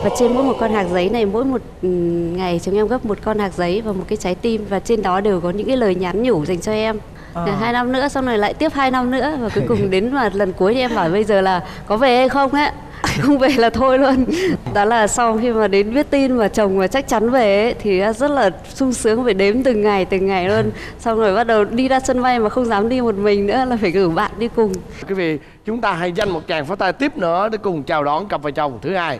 Và trên mỗi một con hạt giấy này, mỗi một ngày chúng em gấp một con hạt giấy và một cái trái tim, và trên đó đều có những cái lời nhắn nhủ dành cho em. 2 năm nữa, xong rồi lại tiếp 2 năm nữa, và cuối cùng đến mà lần cuối thì em bảo bây giờ là có về hay không á. Không về là thôi luôn. Đó là sau khi mà đến biết tin mà chồng mà chắc chắn về ấy, thì rất là sung sướng, phải đếm từng ngày luôn. Xong rồi bắt đầu đi ra sân bay mà không dám đi một mình nữa, là phải cử bạn đi cùng. Quý vị, chúng ta hãy dành một tràng pháo tay tiếp nữa để cùng chào đón cặp vợ chồng thứ hai.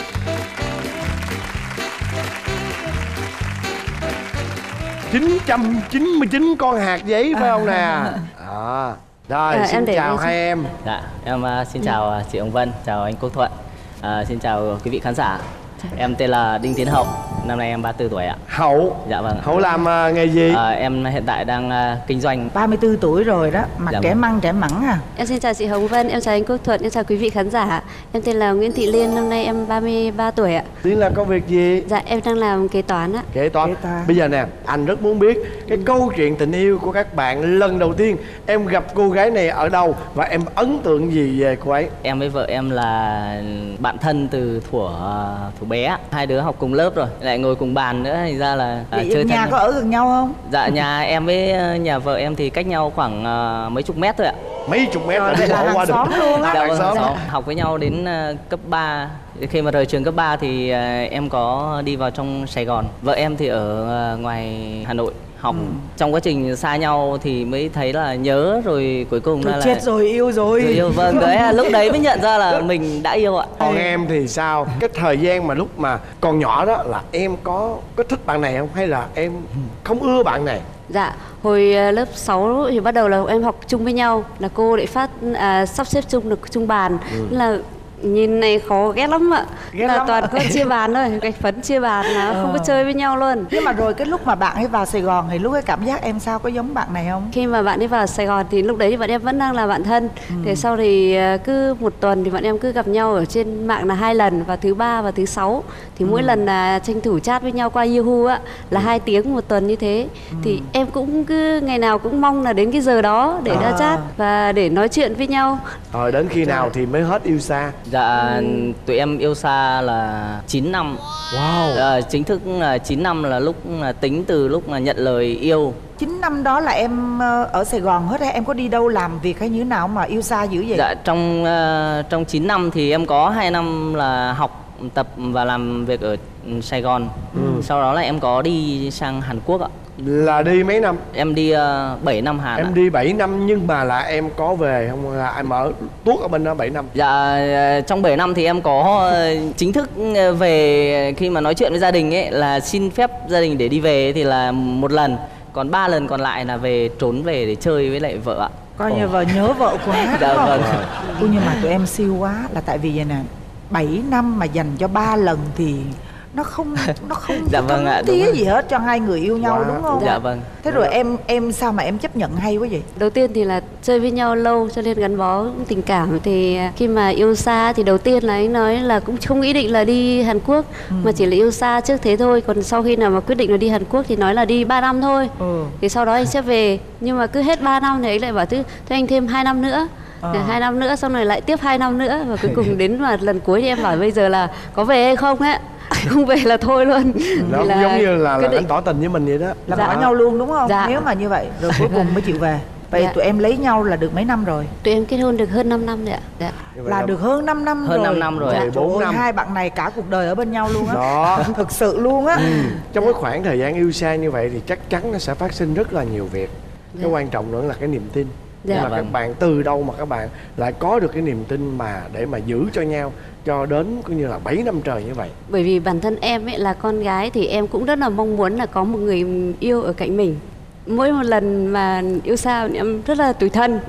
$999 con hạt giấy phải không nè? Rồi, xin chào hai em. Dạ, em xin chào chị Hồng Vân, chào anh Quốc Thuận, xin chào quý vị khán giả. Em tên là Đinh Tiến Hậu, năm nay em 34 tuổi ạ. Hậu? Dạ vâng. Hậu làm nghề gì? Em hiện tại đang kinh doanh. 34 tuổi rồi đó, mặt dạ trẻ măng trẻ mẳng à. Em xin chào chị Hồng Vân, em chào anh Quốc Thuận, em chào quý vị khán giả. Em tên là Nguyễn Thị Liên, năm nay em 33 tuổi ạ. Liên làm công việc gì? Dạ, em đang làm kế toán ạ. Kế toán. Bây giờ nè, anh rất muốn biết cái câu chuyện tình yêu của các bạn lần đầu tiên em gặp cô gái này ở đâu và em ấn tượng gì về cô ấy? Em với vợ em là bạn thân từ thuở bé. Hai đứa học cùng lớp rồi, lại ngồi cùng bàn nữa, thành ra là chơi nhà có ở gần nhau không? Dạ, nhà em với nhà vợ em thì cách nhau khoảng mấy chục mét thôi ạ. Mấy chục mét là đi bộ qua được. Xóm luôn á. Dạ, vâng, học với nhau đến cấp 3. Khi mà rời trường cấp 3 thì em có đi vào trong Sài Gòn. Vợ em thì ở ngoài Hà Nội học. Trong quá trình xa nhau thì mới thấy là nhớ, rồi cuối cùng là chết rồi, yêu rồi. Yêu, vâng, đấy, lúc đấy mới nhận ra là mình đã yêu ạ. Còn em thì sao? Cái thời gian mà lúc mà còn nhỏ đó là em có thích bạn này không? Hay là em không ưa bạn này? Dạ, hồi lớp 6 thì bắt đầu là em học chung với nhau, là cô lại sắp xếp chung được chung bàn. Là nhìn này khó ghét lắm ạ. Ghét là lắm toàn có chia bàn thôi, cái phấn chia bàn là không có chơi với nhau luôn. Nhưng mà rồi cái lúc mà bạn ấy vào Sài Gòn thì lúc cái cảm giác em sao, có giống bạn này không? Khi mà bạn ấy vào Sài Gòn thì lúc đấy thì bọn em vẫn đang là bạn thân. Thế sau thì cứ một tuần thì bọn em cứ gặp nhau ở trên mạng là 2 lần, vào thứ 3 và thứ 6. Thì mỗi lần là tranh thủ chat với nhau qua Yahoo á, là 2 tiếng một tuần như thế. Thì em cũng cứ ngày nào cũng mong là đến cái giờ đó để ra chat và để nói chuyện với nhau. Rồi đến khi nào thì mới hết yêu xa? Dạ, tụi em yêu xa là 9 năm. Wow. Chính thức là 9 năm là lúc tính từ lúc mà nhận lời yêu. 9 năm đó là em ở Sài Gòn hết hay em có đi đâu làm việc hay như thế nào mà yêu xa dữ vậy? Dạ, trong 9 năm thì em có 2 năm là học tập và làm việc ở Sài Gòn. Sau đó là em có đi sang Hàn Quốc ạ. Là đi mấy năm? Em đi 7 năm Hàn. Em đi 7 năm nhưng mà là em có về không? Là em ở tuốt ở bên đó 7 năm? Dạ, trong 7 năm thì em có chính thức về, khi mà nói chuyện với gia đình ấy là xin phép gia đình để đi về thì là 1 lần. Còn 3 lần còn lại là trốn về để chơi với lại vợ ạ. Coi như vợ nhớ vợ quá. Dạ vâng. Nhưng mà tụi em siêu quá, là tại vì vậy nè, 7 năm mà dành cho 3 lần thì nó không dạ vâng ạ, tía gì hết cho hai người yêu nhau, đúng không? Dạ vâng. Thế rồi em sao mà em chấp nhận hay quá vậy? Đầu tiên thì là chơi với nhau lâu cho nên gắn bó tình cảm. Thì khi mà yêu xa thì đầu tiên là anh nói là cũng không nghĩ định là đi Hàn Quốc, mà chỉ là yêu xa trước thế thôi. Còn sau khi nào mà quyết định là đi Hàn Quốc thì nói là đi 3 năm thôi. Thì sau đó anh sẽ về. Nhưng mà cứ hết 3 năm thì anh lại bảo thế anh thêm 2 năm nữa. 2 năm nữa, xong rồi lại tiếp 2 năm nữa, và cuối cùng đến mà lần cuối thì em bảo bây giờ là có về hay không á. Không về là thôi luôn. Nó cũng giống như là anh tỏ tình với mình vậy đó. Là bỏ nhau luôn đúng không? Dạ. Nếu mà như vậy rồi cuối cùng mới chịu về. Vậy tụi em lấy nhau là được mấy năm rồi? Tụi em kết hôn được hơn 5 năm rồi ạ. Dạ. Là được hơn 5 năm rồi. Hơn 5 năm rồi. 4 năm. Hai bạn này cả cuộc đời ở bên nhau luôn á. Đó. Thực sự luôn á. Trong cái khoảng thời gian yêu xa như vậy thì chắc chắn nó sẽ phát sinh rất là nhiều việc. Cái quan trọng nữa là cái niềm tin. Nhưng mà các bạn từ đâu mà các bạn lại có được cái niềm tin mà để mà giữ cho nhau cho đến cũng như là 7 năm trời như vậy? Bởi vì bản thân em ấy là con gái thì em cũng rất là mong muốn là có một người yêu ở cạnh mình. Mỗi một lần mà yêu xa thì em rất là tủi thân.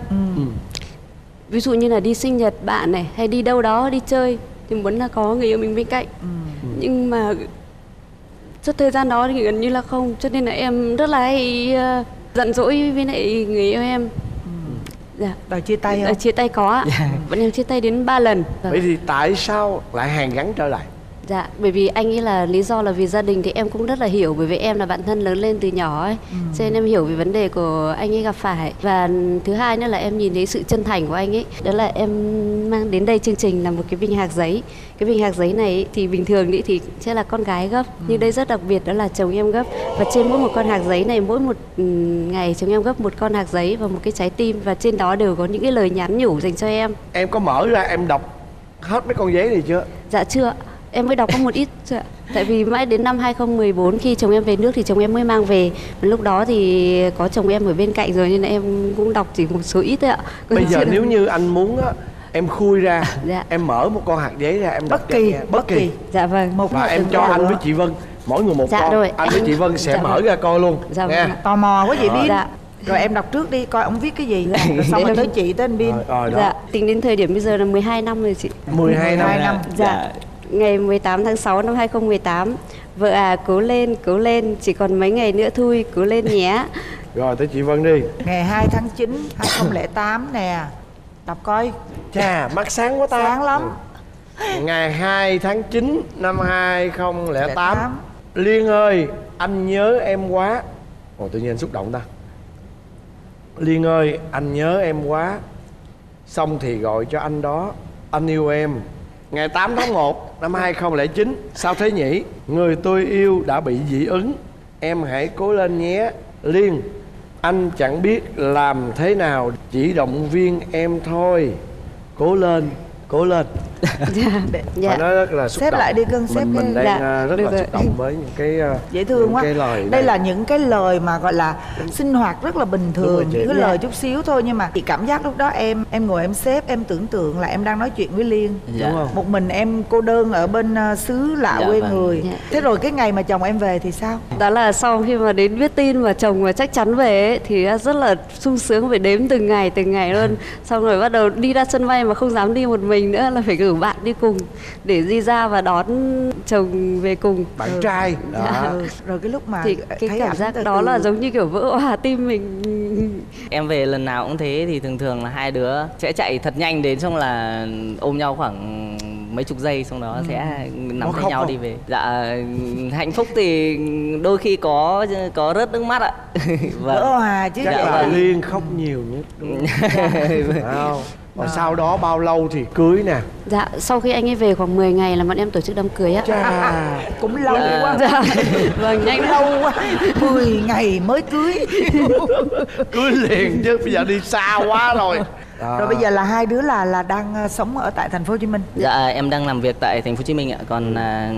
Ví dụ như là đi sinh nhật bạn này, hay đi đâu đó đi chơi thì muốn là có người yêu mình bên cạnh. Nhưng mà suốt thời gian đó thì gần như là không. Cho nên là em rất là hay giận dỗi với lại người yêu em. Dạ. Đòi chia tay không? Chia tay có ạ. Bọn em chia tay đến 3 lần. Vậy thì tại sao lại hàn gắn trở lại? Dạ, bởi vì anh ấy là lý do là vì gia đình thì em cũng rất là hiểu, bởi vì em là bạn thân lớn lên từ nhỏ ấy, cho nên em hiểu về vấn đề của anh ấy gặp phải. Và thứ hai nữa là em nhìn thấy sự chân thành của anh ấy, đó là em mang đến đây chương trình là một cái bình hạt giấy. Cái bình hạt giấy này thì bình thường thì sẽ là con gái gấp, nhưng đây rất đặc biệt đó là chồng em gấp. Và trên mỗi một con hạt giấy này, mỗi một ngày chồng em gấp một con hạt giấy và một cái trái tim, và trên đó đều có những cái lời nhắn nhủ dành cho em. Em có mở ra em đọc hết mấy con giấy này chưa? Dạ chưa, em mới đọc có một ít thôi ạ. Tại vì mãi đến năm 2014 khi chồng em về nước thì chồng em mới mang về. Lúc đó thì có chồng em ở bên cạnh rồi nên là em cũng đọc chỉ một số ít thôi ạ. Bây giờ nếu như anh muốn á, em khui ra, dạ. em mở một con hạt giấy ra em đọc bất kỳ. Dạ vâng. Và em cho anh với chị Vân mỗi người một dạ con. Rồi. Anh với chị Vân sẽ dạ mở vâng. ra coi luôn. Dạ nghe. vâng. Tò mò quá vậy Bin. Dạ. Rồi em đọc trước đi coi ông viết cái gì. Rồi xong rồi tới chị tới anh Bin. Rồi đó. Dạ, tính đến thời điểm bây giờ là 12 năm rồi chị. 12 năm. Dạ. Ngày 18 tháng 6 năm 2018. Vợ à, cố lên, chỉ còn mấy ngày nữa thôi, cố lên nhé. Rồi tới chị Vân đi. Ngày 2 tháng 9 2008 nè. Đọc coi. Chà, mắt sáng quá ta. Sáng lắm. Ngày 2 tháng 9 năm 2008. Liên ơi, anh nhớ em quá. Ồ, tự nhiên anh xúc động ta. Liên ơi, anh nhớ em quá. Xong thì gọi cho anh đó. Anh yêu em. Ngày 8 tháng 1 năm 2009. Sao thế nhỉ? Người tôi yêu đã bị dị ứng. Em hãy cố lên nhé. Liên, anh chẳng biết làm thế nào, chỉ động viên em thôi. Cố lên, cố lên. Dạ. Và nó rất là xúc Xếp động. lại đi cưng, xếp Mình cái- đang Dạ, rất được là rồi. xúc động với những cái Dễ thương những quá. cái lời Đây này. là những cái lời mà gọi là sinh hoạt rất là bình Đúng rồi thường, chị. những cái Dạ. lời chút xíu thôi, nhưng mà chị cảm giác lúc đó em ngồi em xếp, em tưởng tượng là em đang nói chuyện với Liên. Dạ. Đúng không? Một mình em cô đơn ở bên xứ lạ Dạ quê vâng. người. Dạ. Thế rồi cái ngày mà chồng em về thì sao? Đó là sau khi mà đến biết tin mà chồng mà chắc chắn về ấy, thì rất là sung sướng, phải đếm từng ngày luôn. Xong rồi bắt đầu đi ra sân bay mà không dám đi một mình nữa, là phải cử bạn đi cùng để đi ra và đón chồng về cùng. Bạn trai đó. Dạ. Rồi cái lúc mà Thì cái thấy cảm ảnh giác từ đó từ- là giống như kiểu vỡ òa tim mình. Em về lần nào cũng thế, thì thường là hai đứa sẽ chạy thật nhanh đến, xong là ôm nhau khoảng mấy chục giây, xong đó sẽ nắm Có tay khóc nhau không? đi về. Dạ, hạnh phúc thì đôi khi có rớt nước mắt ạ. vỡ hòa chứ. Chắc Dạ là vâng. Liên khóc nhiều nhất đúng không? Phải không? Và sau đó bao lâu thì cưới nè? Dạ, sau khi anh ấy về khoảng 10 ngày là bọn em tổ chức đám cưới á. Chà. Cũng lâu Dạ. quá. Dạ. Vâng, nhanh lắm. Lâu quá. 10 ngày mới cưới. Cưới liền chứ bây giờ đi xa quá rồi. Rồi bây giờ là hai đứa là đang sống ở tại thành phố Hồ Chí Minh. Dạ, em đang làm việc tại thành phố Hồ Chí Minh ạ, còn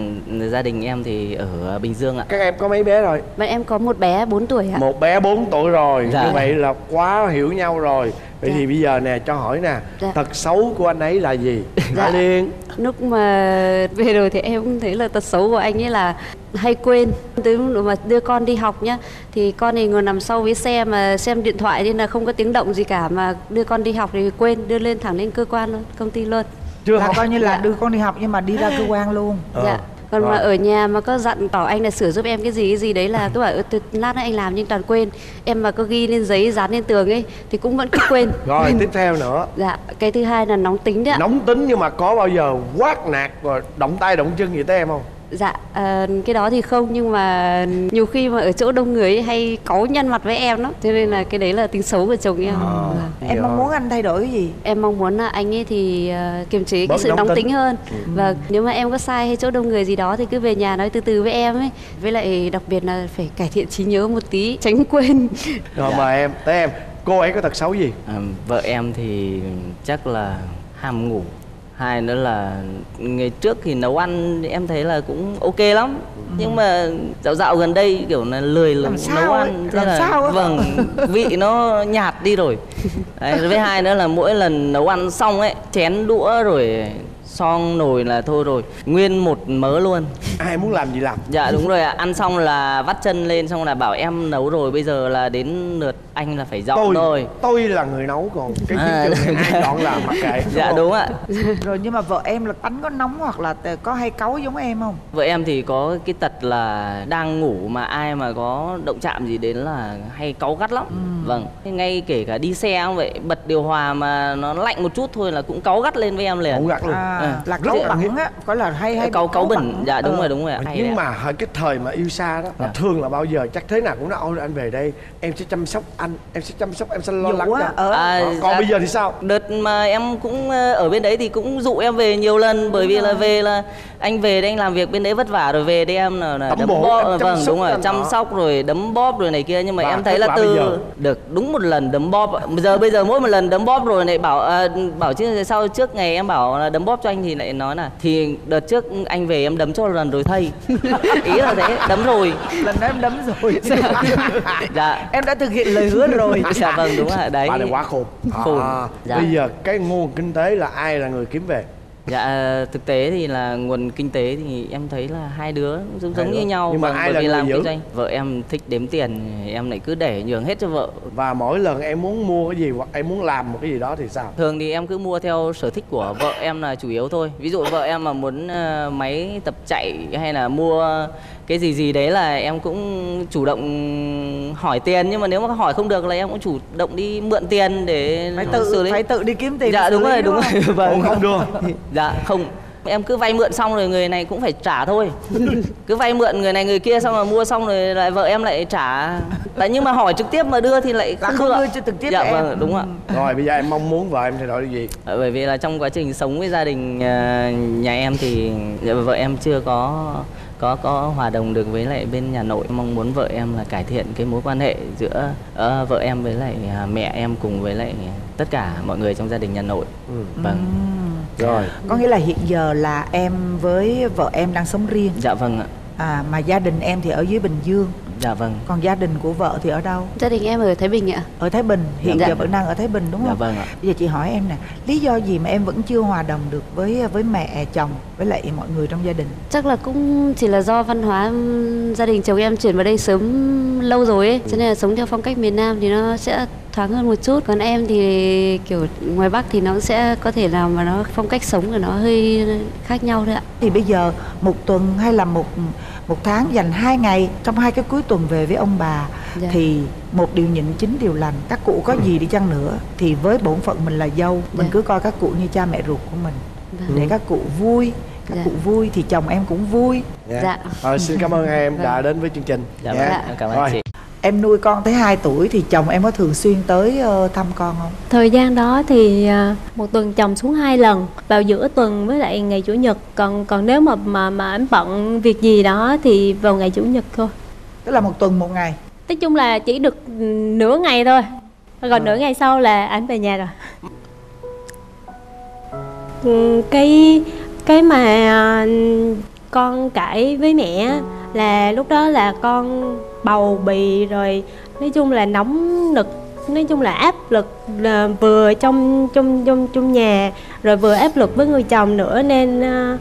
gia đình em thì ở Bình Dương ạ. Các em có mấy bé rồi? Bọn em có một bé 4 tuổi ạ. Một bé 4 tuổi rồi. Dạ. Như vậy là quá hiểu nhau rồi. Vậy Dạ. thì bây giờ nè, cho hỏi nè, Dạ. tật xấu của anh ấy là gì? Dạ. Liên. Lúc mà về rồi thì em cũng thấy là tật xấu của anh ấy là hay quên. Từ lúc mà đưa con đi học nhá, thì con thì ngồi nằm sau với xe mà xem điện thoại nên là không có tiếng động gì cả, mà đưa con đi học thì quên, đưa lên thẳng lên cơ quan luôn, công ty luôn. Chưa Là học. coi như là Dạ. đưa con đi học nhưng mà đi ra cơ quan luôn. Dạ. Còn Rồi. mà ở nhà mà có dặn bảo anh là sửa giúp em cái gì đấy là tôi bảo lát nữa anh làm nhưng toàn quên. Em mà có ghi lên giấy dán lên tường ấy thì cũng vẫn cứ quên. Rồi tiếp theo nữa. Dạ, cái thứ hai là nóng tính đấy ạ. Nóng tính nhưng mà có bao giờ quát nạt rồi động tay động chân gì tới em không? Dạ, cái đó thì không, nhưng mà nhiều khi mà ở chỗ đông người ấy, hay cáu nhăn mặt với em lắm, cho nên là cái đấy là tính xấu của chồng em. Vâng. Em mong muốn anh thay đổi cái gì? Em mong muốn là anh ấy thì kiềm chế Bớt cái sự nóng nóng tính. tính hơn. Và nếu mà em có sai hay chỗ đông người gì đó thì cứ về nhà nói từ từ với em ấy. Với lại đặc biệt là phải cải thiện trí nhớ một tí, tránh quên. Rồi Dạ. mời em, tới em. Cô ấy có tật xấu gì? Vợ em thì chắc là ham ngủ. Hai nữa là ngày trước thì nấu ăn em thấy là cũng ok lắm, nhưng mà dạo gần đây kiểu là lười Làm sao nấu ấy? ăn, thế Làm là sao ấy? vâng, vị nó nhạt đi rồi. Đấy, với hai nữa là mỗi lần nấu ăn xong ấy, chén đũa rồi xong nồi là thôi rồi, nguyên một mớ luôn. Ai muốn làm gì làm. Dạ đúng rồi ạ, ăn xong là vắt chân lên, xong là bảo em nấu rồi, bây giờ là đến lượt anh là phải dọn rồi. Tôi là người nấu, còn cái À. chiến trường này ai chọn làm mặc kệ. Dạ không? đúng ạ. Rồi nhưng mà vợ em là tánh có nóng hoặc là có hay cáu giống em không? Vợ em thì có cái tật là đang ngủ mà ai mà có động chạm gì đến là hay cáu gắt lắm. Vâng, ngay kể cả đi xe cũng vậy, bật điều hòa mà nó lạnh một chút thôi là cũng cáu gắt lên với em liền. Ngủ gắt luôn. là cấu bẩn á, có là hay cấu bẩn. Dạ đúng rồi, đúng rồi. Nhưng mà ở cái thời mà yêu xa đó là thường là bao giờ chắc thế nào cũng nói ôi anh về đây em sẽ chăm sóc anh, em sẽ chăm sóc, em sẽ lo lắng cho. Còn bây giờ thì sao? Đợt mà em cũng ở bên đấy thì cũng dụ em về nhiều lần, bởi vì là về là anh về đây anh làm việc bên đấy vất vả rồi về đây em là đấm bóp. Vâng đúng rồi, chăm sóc rồi đấm bóp rồi này kia, nhưng mà em thấy là từ được đúng một lần đấm bóp. Bây giờ mỗi một lần đấm bóp rồi lại bảo chứ sau trước ngày em bảo là đấm bóp cho anh thì lại nói là thì đợt trước anh về em đấm cho lần rồi thầy. Ý là thế, đấm rồi. Lần đó em đấm rồi. Dạ. Em đã thực hiện lời hứa rồi. Dạ vâng đúng rồi đấy. Bạn này quá khôn. Dạ. Bây giờ cái nguồn kinh tế là ai là người kiếm về? Dạ thực tế thì là nguồn kinh tế thì em thấy là hai đứa giống như nhau. Nhưng mà ai là người làm giữ? kinh doanh. Vợ em thích đếm tiền, em lại cứ để nhường hết cho vợ. Và mỗi lần em muốn mua cái gì hoặc em muốn làm một cái gì đó thì sao? Thường thì em cứ mua theo sở thích của vợ em là chủ yếu thôi. Ví dụ vợ em mà muốn máy tập chạy hay là mua cái gì đấy là em cũng chủ động hỏi tiền, nhưng mà nếu mà hỏi không được là em cũng chủ động đi mượn tiền để phải tự đi kiếm tiền. Dạ đúng rồi, đúng rồi. Vâng. Không đưa. Dạ không. Em cứ vay mượn xong rồi người này cũng phải trả thôi. Cứ vay mượn người này người kia xong rồi mua xong rồi lại vợ em lại trả. Tại nhưng mà hỏi trực tiếp mà đưa thì lại không đưa cho trực tiếp. Dạ vâng, đúng ạ. Rồi bây giờ em mong muốn vợ em thay đổi điều gì? Bởi vì là trong quá trình sống với gia đình nhà em thì vợ em chưa có hòa đồng được với lại bên nhà nội. Mong muốn vợ em là cải thiện cái mối quan hệ giữa vợ em với lại mẹ em cùng với lại tất cả mọi người trong gia đình nhà nội. Vâng. Rồi. Có nghĩa là hiện giờ là em với vợ em đang sống riêng. Dạ vâng ạ. Mà gia đình em thì ở dưới Bình Dương. Dạ vâng. Còn gia đình của vợ thì ở đâu? Gia đình em ở Thái Bình ạ. Ở Thái Bình, hiện giờ vẫn đang ở Thái Bình đúng không? Dạ vâng ạ. Bây giờ chị hỏi em nè, lý do gì mà em vẫn chưa hòa đồng được với mẹ chồng với lại mọi người trong gia đình? Chắc là cũng chỉ là do văn hóa gia đình chồng em chuyển vào đây sớm lâu rồi ấy, cho nên là sống theo phong cách miền Nam thì nó sẽ thoáng hơn một chút. Còn em thì kiểu ngoài Bắc thì nó sẽ có thể nào mà nó phong cách sống của nó hơi khác nhau thôi ạ. Thì bây giờ một tuần hay là một tháng dành 2 ngày trong 2 cái cuối tuần về với ông bà. Dạ. Thì một điều nhịn 9 điều lành. Các cụ có gì đi chăng nữa thì với bổn phận mình là dâu, mình cứ coi các cụ như cha mẹ ruột của mình. Để các cụ vui. Các cụ vui thì chồng em cũng vui. Xin cảm ơn hai em đã đến với chương trình. Dạ vâng, cảm ơn chị. Em nuôi con tới 2 tuổi thì chồng em có thường xuyên tới thăm con không? Thời gian đó thì một tuần chồng xuống 2 lần, vào giữa tuần với lại ngày Chủ nhật. Còn nếu mà em bận việc gì đó thì vào ngày Chủ nhật thôi. Tức là một tuần một ngày? Nói chung là chỉ được nửa ngày thôi. Còn nửa ngày sau là anh về nhà rồi. Cái mà con cãi với mẹ là lúc đó là con bầu bì rồi, nói chung là nóng nực, nói chung là áp lực là vừa trong nhà rồi vừa áp lực với người chồng nữa, nên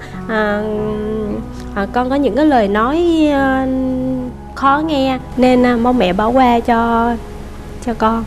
con có những cái lời nói khó nghe nên mong mẹ bỏ qua cho con.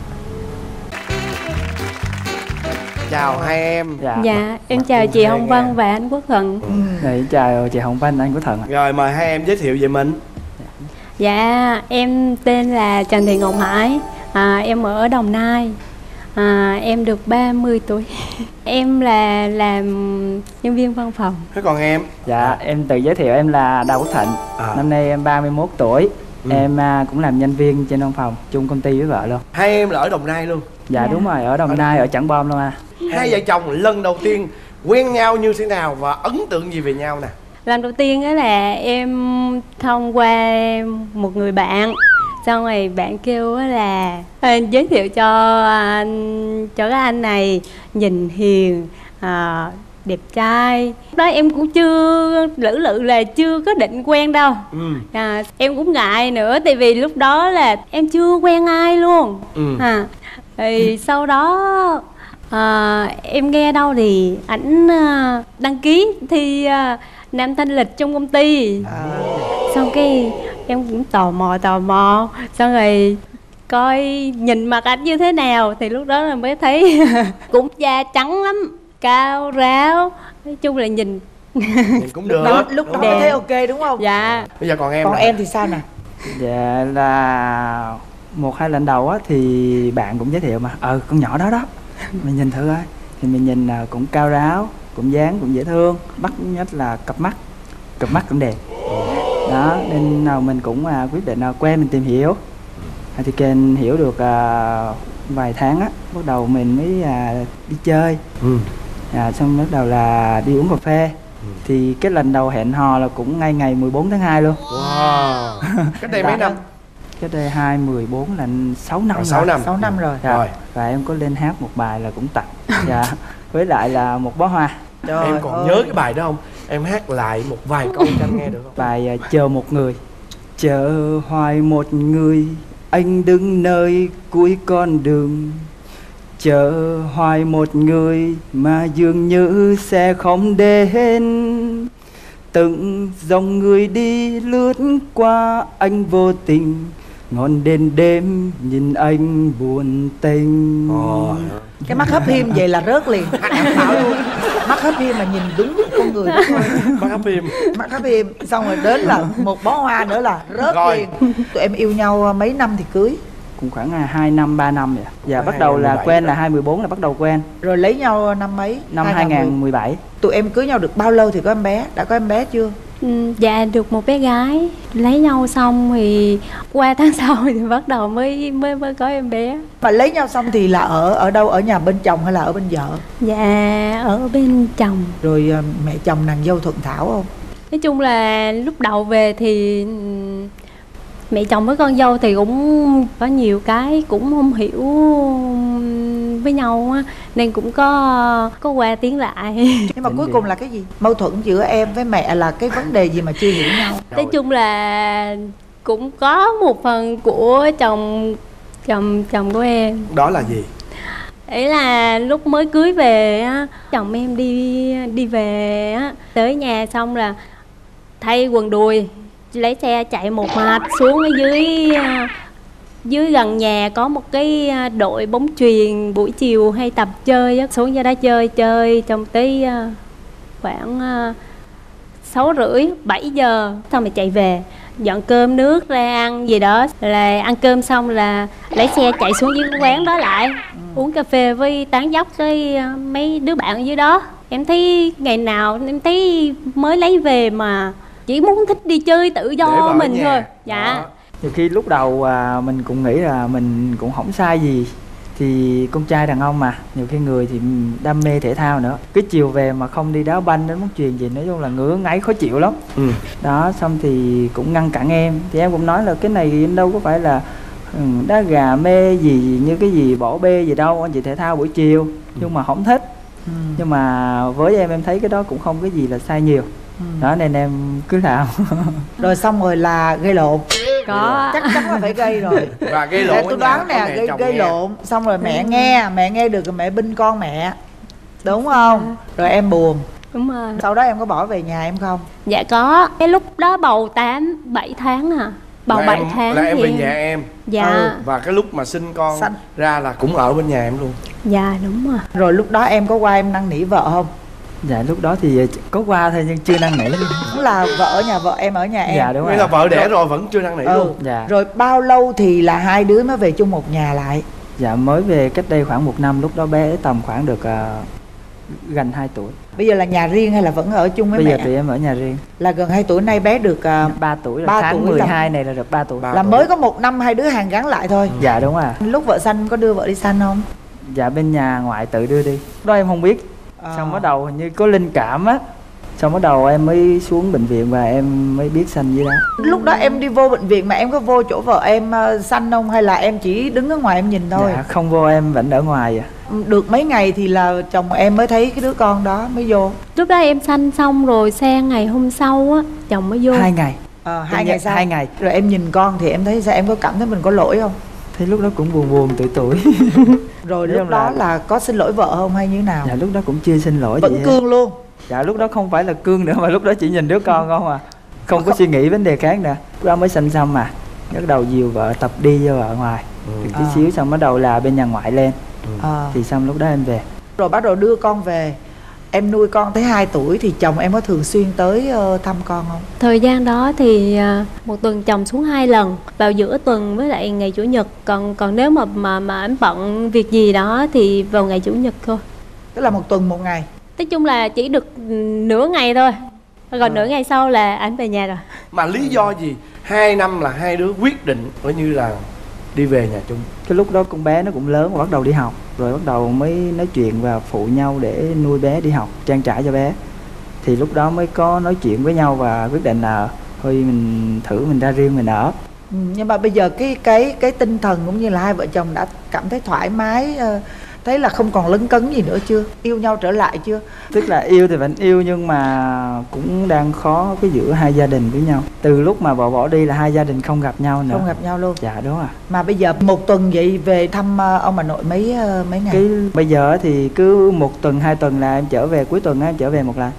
Chào hai em. Dạ em chào chị Hồng Vân và anh Quốc Thuận. Em chào chị Hồng Vân, anh Quốc Thuận. Rồi mời hai em giới thiệu về mình. Dạ em tên là Trần Thị Ngọc Hải, em ở Đồng Nai, em được 30 tuổi. Em là làm nhân viên văn phòng. Thế còn em? Dạ em tự giới thiệu, em là Đào Quốc Thịnh, năm nay em 31 tuổi. Em cũng làm nhân viên trên văn phòng chung công ty với vợ luôn. Hai em là ở Đồng Nai luôn? Dạ đúng rồi, ở Đồng Nai, ở Trảng Bom luôn. Hai vợ chồng lần đầu tiên quen nhau như thế nào và ấn tượng gì về nhau nè? Lần đầu tiên đó là em thông qua một người bạn, xong rồi bạn kêu là giới thiệu cho cái anh này nhìn hiền, đẹp trai. Đó em cũng chưa lử là chưa có định quen đâu. Em cũng ngại nữa, tại vì lúc đó là em chưa quen ai luôn. Thì sau đó em nghe đâu thì ảnh đăng ký thi nam thanh lịch trong công ty. Xong cái em cũng tò mò xong rồi coi nhìn mặt ảnh như thế nào, thì lúc đó là mới thấy cũng da trắng lắm, cao ráo, nói chung là nhìn cũng được. Lúc đó thấy ok đúng không? Dạ. Bây giờ còn em. Còn em thì sao nè? Dạ là 1-2 lần đầu á thì bạn cũng giới thiệu mà con nhỏ đó mình nhìn thử coi, thì mình nhìn cũng cao ráo, cũng dáng cũng dễ thương, bắt nhất là cặp mắt cũng đẹp. Đó nên nào mình cũng quyết định quen, mình tìm hiểu. Thì kênh hiểu được vài tháng á, bắt đầu mình mới đi chơi. Xong bắt đầu là đi uống cà phê. Thì cái lần đầu hẹn hò là cũng ngay ngày 14 tháng 2 luôn. Wow. Cách đây mấy năm? Cách đây 2014 là 6 năm rồi. 6 năm rồi. Rồi. Và em có lên hát một bài là cũng tặng. Dạ. Với lại là một bó hoa. Trời em còn nhớ cái bài đó không? Em hát lại một vài câu cho anh nghe được không? Bài chờ một người. Chờ hoài một người, anh đứng nơi cuối con đường. Chờ hoài một người mà dường như sẽ không đến. Từng dòng người đi lướt qua anh vô tình, ngọn đèn đêm nhìn anh buồn tênh. Cái mắt hấp hiêm vậy là rớt liền. Bảo luôn. Mắt hấp hiêm là nhìn đúng con người đó thôi. Mắt hấp hiêm xong rồi đến là một bó hoa nữa là rớt rồi. Liền. Tụi em yêu nhau mấy năm thì cưới? Cũng khoảng 2 năm 3 năm vậy. Dạ bắt đầu là quen là 2014 là bắt đầu quen. Rồi lấy nhau năm mấy? Năm 2017. Tụi em cưới nhau được bao lâu thì có em bé? Đã có em bé chưa? Dạ được một bé gái. Lấy nhau xong thì qua tháng sau thì bắt đầu mới có em bé. Mà lấy nhau xong thì là ở đâu? Ở nhà bên chồng hay là ở bên vợ? Dạ ở bên chồng. Rồi mẹ chồng nàng dâu thuận thảo không? Nói chung là lúc đầu về thì mẹ chồng với con dâu thì cũng có nhiều cái cũng không hiểu với nhau á, nên cũng có qua tiếng lại. Nhưng mà cuối cùng là cái gì? Mâu thuẫn giữa em với mẹ là cái vấn đề gì mà chưa hiểu nhau? Nói chung là cũng có một phần của chồng của em. Đó là gì? Ý là lúc mới cưới về á, chồng em đi về á, tới nhà xong là thay quần đùi, lấy xe chạy một mạch xuống ở dưới gần nhà có một cái đội bóng chuyền buổi chiều hay tập chơi á, xuống ra đó chơi trong tới khoảng 6:30 7 giờ xong rồi chạy về dọn cơm nước ra ăn gì đó, là ăn cơm xong là lấy xe chạy xuống dưới cái quán đó lại uống cà phê với tán dóc với mấy đứa bạn ở dưới đó. Em thấy ngày nào em thấy mới lấy về mà chỉ muốn thích đi chơi tự do mình thôi. Dạ. Nhiều khi lúc đầu mình cũng nghĩ là mình cũng không sai gì, thì con trai đàn ông mà nhiều khi người thì đam mê thể thao nữa, cái chiều về mà không đi đá banh đến bóng chuyền gì nói chung là ngứa ngáy khó chịu lắm. Đó xong thì cũng ngăn cản em, thì em cũng nói là cái này em đâu có phải là đá gà mê gì như cái gì bỏ bê gì đâu, anh chị thể thao buổi chiều nhưng mà không thích. Nhưng mà với em thấy cái đó cũng không cái gì là sai nhiều. Đó nên em cứ làm. Rồi xong rồi là gây lộn. Có. Chắc chắn là phải gây rồi. Và gây lộn. Tôi đoán nè, gây lộn. Xong rồi mẹ nghe được rồi mẹ binh con mẹ. Đúng không? Rồi em buồn. Đúng rồi. Sau đó em có bỏ về nhà em không? Dạ có. Cái lúc đó bầu 7 tháng à. Bầu 7 tháng là em thì về nhà em. Dạ. Và cái lúc mà sinh con ra là cũng ở bên nhà em luôn. Dạ đúng rồi. Rồi lúc đó em có qua em năn nỉ vợ không? Dạ lúc đó thì có qua thôi nhưng chưa năn nỉ. Cũng là vợ ở nhà vợ, em ở nhà em. Dạ đúng rồi. Nghĩa là vợ đẻ rồi vẫn chưa năn nỉ luôn. Dạ. Rồi bao lâu thì là hai đứa mới về chung một nhà lại? Dạ mới về cách đây khoảng 1 năm, lúc đó bé tầm khoảng được gần 2 tuổi. Bây giờ là nhà riêng hay là vẫn ở chung với mẹ? mẹ? Bây giờ tụi em ở nhà riêng. Là gần 2 tuổi nay bé được 3 tuổi rồi, 3 tháng tuổi 12 này là được 3 tuổi. Là mới có 1 năm hai đứa hàn gắn lại thôi. Dạ đúng rồi. Lúc vợ sanh có đưa vợ đi sanh không? Dạ bên nhà ngoại tự đưa đi. Đó em không biết. Xong bắt đầu hình như có linh cảm á, xong bắt đầu em mới xuống bệnh viện và em mới biết sanh dưới đó. Lúc đó em đi vô bệnh viện mà em có vô chỗ vợ em sanh không, hay là em chỉ đứng ở ngoài em nhìn thôi? Dạ không vô, em vẫn ở ngoài à. Được mấy ngày thì là chồng em mới thấy cái đứa con đó mới vô. Lúc đó em sanh xong rồi sang ngày hôm sau á chồng mới vô. 2 ngày. 2 ngày sau. 2 ngày. Rồi em nhìn con thì em thấy sao, em có cảm thấy mình có lỗi không? Thì lúc đó cũng buồn tuổi. Rồi lúc đó là có xin lỗi vợ không hay như nào? Dạ lúc đó cũng chưa xin lỗi. Vẫn cương luôn. Dạ lúc đó không phải là cương nữa mà lúc đó chỉ nhìn đứa con không à. Không có suy nghĩ vấn đề khác nữa. Lúc đó mới sanh xong mà bắt đầu dìu vợ tập đi cho vợ ngoài được tí xíu, xong bắt đầu là bên nhà ngoại lên. Thì xong lúc đó em về. Rồi bắt đầu đưa con về. Em nuôi con tới 2 tuổi thì chồng em có thường xuyên tới thăm con không? Thời gian đó thì 1 tuần chồng xuống 2 lần, vào giữa tuần với lại ngày chủ nhật. Còn nếu mà em bận việc gì đó thì vào ngày chủ nhật thôi. Tức là 1 tuần 1 ngày. Nói chung là chỉ được nửa ngày thôi, còn nửa ngày sau là ảnh về nhà rồi. Mà lý do gì 2 năm là hai đứa quyết định coi như là đi về nhà chung? Cái lúc đó con bé nó cũng lớn và bắt đầu đi học, rồi bắt đầu mới nói chuyện và phụ nhau để nuôi bé đi học, trang trải cho bé. Thì lúc đó mới có nói chuyện với nhau và quyết định là thôi mình thử mình ra riêng mình ở. Nhưng mà bây giờ cái tinh thần cũng như là hai vợ chồng đã cảm thấy thoải mái, thấy là không còn lấn cấn gì nữa chưa? Yêu nhau trở lại chưa? Tức là yêu thì vẫn yêu nhưng mà cũng đang khó cái giữa hai gia đình với nhau. Từ lúc mà vợ bỏ đi là hai gia đình không gặp nhau nữa. Không gặp nhau luôn. Dạ đúng rồi. Mà bây giờ một tuần vậy về thăm ông bà nội mấy ngày? Bây giờ thì cứ 1 tuần 2 tuần là em trở về, cuối tuần em trở về một lần.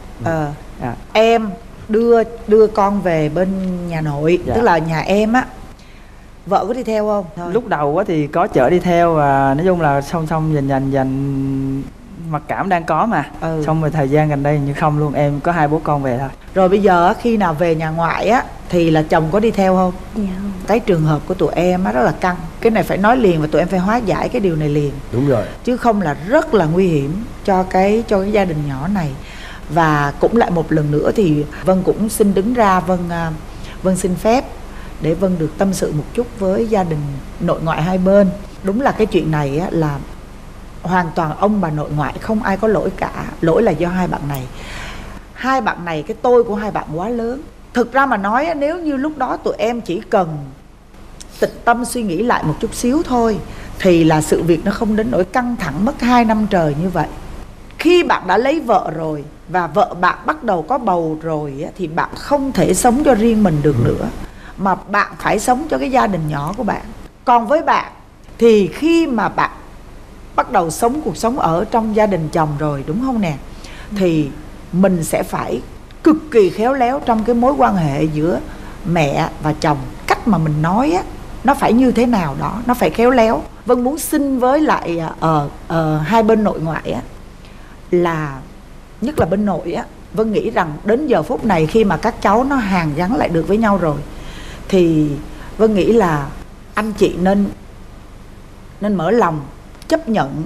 Em đưa con về bên nhà nội, tức là nhà em á, vợ có đi theo không? Thôi. Lúc đầu thì có chở đi theo và nói chung là song dần mặc cảm đang có mà. Xong rồi thời gian gần đây như không luôn, em có 2 bố con về thôi. Rồi bây giờ khi nào về nhà ngoại á thì là chồng có đi theo không? Dạ. Cái trường hợp của tụi em á rất là căng, cái này phải nói liền và tụi em phải hóa giải cái điều này liền. Đúng rồi. Chứ không là rất là nguy hiểm cho cái gia đình nhỏ này. Và cũng lại một lần nữa thì Vân cũng xin đứng ra, Vân xin phép để Vân được tâm sự một chút với gia đình nội ngoại hai bên. Đúng là cái chuyện này á, là hoàn toàn ông bà nội ngoại không ai có lỗi cả. Lỗi là do hai bạn này. Hai bạn này, cái tôi của hai bạn quá lớn. Thực ra mà nói nếu như lúc đó tụi em chỉ cần tĩnh tâm suy nghĩ lại một chút xíu thôi thì là sự việc nó không đến nỗi căng thẳng mất 2 năm trời như vậy. Khi bạn đã lấy vợ rồi và vợ bạn bắt đầu có bầu rồi á, thì bạn không thể sống cho riêng mình được nữa, mà bạn phải sống cho cái gia đình nhỏ của bạn. Còn với bạn thì khi mà bạn bắt đầu sống cuộc sống ở trong gia đình chồng rồi, đúng không nè, thì mình sẽ phải cực kỳ khéo léo trong cái mối quan hệ giữa mẹ và chồng. Cách mà mình nói á, nó phải như thế nào đó, nó phải khéo léo. Vân muốn xin với lại hai bên nội ngoại á, là nhất là bên nội á, Vân nghĩ rằng đến giờ phút này khi mà các cháu nó hàn gắn lại được với nhau rồi thì Vân nghĩ là anh chị nên mở lòng chấp nhận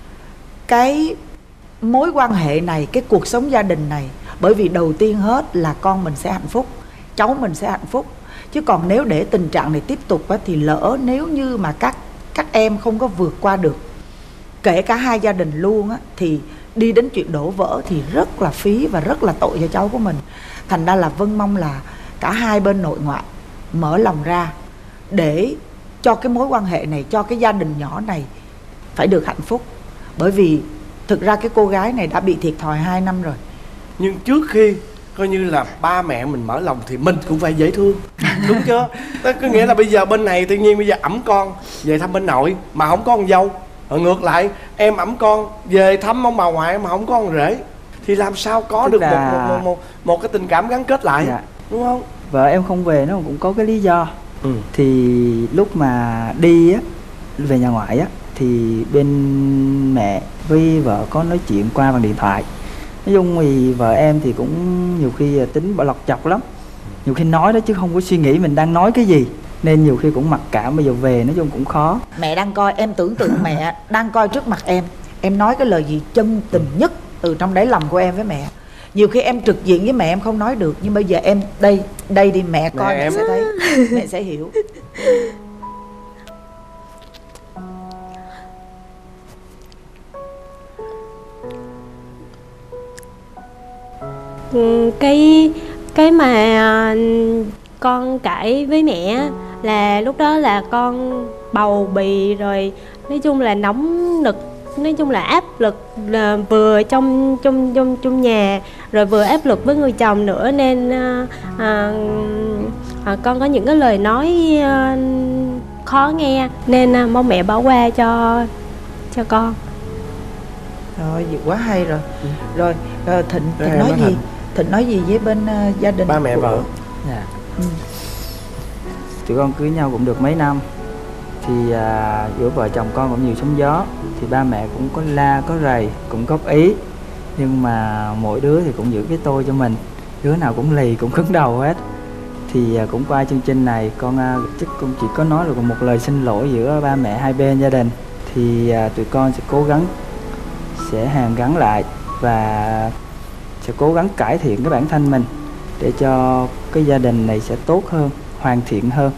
cái mối quan hệ này, cái cuộc sống gia đình này. Bởi vì đầu tiên hết là con mình sẽ hạnh phúc, cháu mình sẽ hạnh phúc. Chứ còn nếu để tình trạng này tiếp tục á, thì lỡ nếu như mà các em không có vượt qua được, kể cả hai gia đình luôn á, thì đi đến chuyện đổ vỡ thì rất là phí và rất là tội cho cháu của mình. Thành ra là Vân mong là cả hai bên nội ngoại mở lòng ra để cho cái mối quan hệ này, cho cái gia đình nhỏ này phải được hạnh phúc. Bởi vì thực ra cái cô gái này đã bị thiệt thòi 2 năm rồi. Nhưng trước khi coi như là ba mẹ mình mở lòng thì mình cũng phải dễ thương, đúng chưa? Đó có nghĩa là bây giờ bên này tự nhiên bây giờ ẵm con về thăm bên nội mà không có con dâu, rồi ngược lại em ẵm con về thăm ông bà ngoại mà không có con rể, thì làm sao có tức được là... một cái tình cảm gắn kết lại, đúng không? Vợ em không về nó cũng có cái lý do. Thì lúc mà đi á, về nhà ngoại á, thì bên mẹ với vợ có nói chuyện qua bằng điện thoại. Nói chung thì vợ em thì cũng nhiều khi tính bỏ lọc chọc lắm, nhiều khi nói đó chứ không có suy nghĩ mình đang nói cái gì, nên nhiều khi cũng mặc cảm. Bây giờ về nói chung cũng khó. Mẹ đang coi, em tưởng tượng mẹ đang coi trước mặt em nói cái lời gì chân tình nhất từ trong đáy lòng của em với mẹ. Nhiều khi em trực diện với mẹ em không nói được, nhưng bây giờ em đây đi mẹ coi, mẹ sẽ thấy, mẹ sẽ hiểu. Cái mà con cãi với mẹ là lúc đó là con bầu bì rồi, nói chung là nóng nực, nói chung là áp lực, là vừa trong nhà rồi vừa áp lực với người chồng nữa, nên con có những cái lời nói khó nghe, nên mong mẹ bỏ qua cho con. Rồi vậy quá hay rồi. Rồi Thịnh nói gì? Thịnh nói gì với bên gia đình ba mẹ vợ? Dạ. Tụi con cưới nhau cũng được mấy năm thì giữa vợ chồng con cũng nhiều sóng gió, thì ba mẹ cũng có la có rầy, cũng góp ý, nhưng mà mỗi đứa thì cũng giữ cái tôi cho mình, đứa nào cũng lì cũng cứng đầu hết. Thì cũng qua chương trình này con chắc cũng chỉ có nói được một lời xin lỗi giữa ba mẹ hai bên gia đình. Thì tụi con sẽ cố gắng sẽ hàn gắn lại và sẽ cố gắng cải thiện cái bản thân mình để cho cái gia đình này sẽ tốt hơn, hoàn thiện hơn.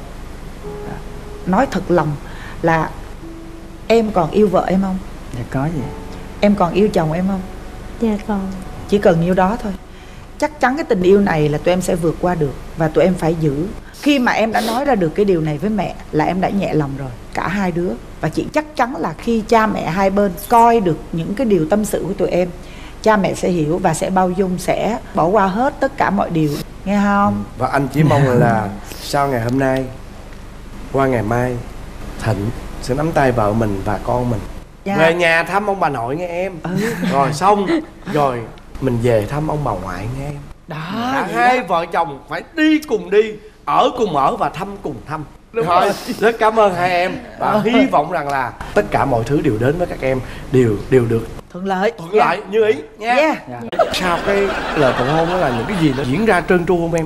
Nói thật lòng là em còn yêu vợ em không? Dạ có gì. Em còn yêu chồng em không? Dạ còn. Chỉ cần nhiêu đó thôi. Chắc chắn cái tình yêu này là tụi em sẽ vượt qua được. Và tụi em phải giữ. Khi mà em đã nói ra được cái điều này với mẹ là em đã nhẹ lòng rồi, cả hai đứa. Và chị chắc chắn là khi cha mẹ hai bên coi được những cái điều tâm sự của tụi em, cha mẹ sẽ hiểu và sẽ bao dung, sẽ bỏ qua hết tất cả mọi điều. Nghe không? Và anh chỉ mong là sau ngày hôm nay qua ngày mai Thịnh sẽ nắm tay vợ mình và con mình về nhà thăm ông bà nội nghe em. Rồi xong rồi mình về thăm ông bà ngoại nghe em. Đó, hai vợ chồng phải đi cùng đi, ở cùng ở và thăm cùng thăm. Đúng rồi. Rất cảm ơn hai em và hy vọng rằng là tất cả mọi thứ đều đến với các em đều được thuận lợi như ý nha. Sau cái lời cầu hôn đó là những cái gì nó diễn ra trơn tru không em?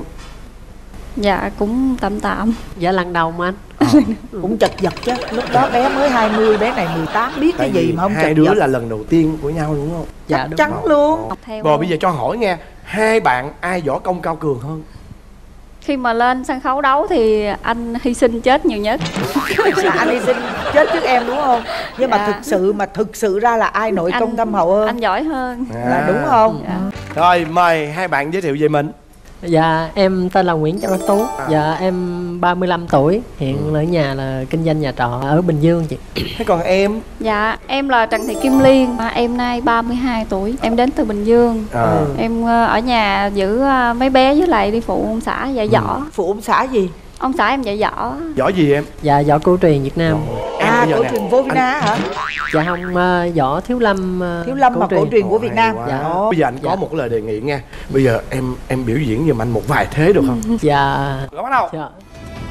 Dạ cũng tạm. Dạ lần đầu mà anh. Cũng chật vật chứ. Lúc đó bé mới 20, bé này 18, biết cái gì mà không chật vật. Hai đứa là lần đầu tiên của nhau đúng không? Dạ chắc chắn luôn. Rồi bây giờ cho hỏi nghe, hai bạn ai võ công cao cường hơn? Khi mà lên sân khấu đấu thì anh hy sinh chết nhiều nhất. Là anh hy sinh chết trước em đúng không? Nhưng mà thực sự ra là ai nội công thâm hậu hơn? Anh giỏi hơn. Là đúng không? Rồi mời hai bạn giới thiệu về mình. Dạ em tên là Nguyễn Trọng Tú. Dạ em 35 tuổi. Hiện ở nhà là kinh doanh nhà trọ ở Bình Dương chị. Thế còn em? Dạ em là Trần Thị Kim Liên. Em nay 32 tuổi. Em đến từ Bình Dương. Em ở nhà giữ mấy bé với lại đi phụ ông xã dạy võ. Phụ ông xã gì? Ông xã em dạy võ. Võ gì em? Dạ võ cổ truyền Việt Nam. Cổ truyền vô Việt Nam hả? Dạ không, võ thiếu lâm. Thiếu lâm mà cổ truyền của Việt Nam. Dạ. Bây giờ anh có một lời đề nghị nha. Bây giờ em biểu diễn giùm anh một vài thế được không? Dạ. Rồi bắt đầu. Dạ.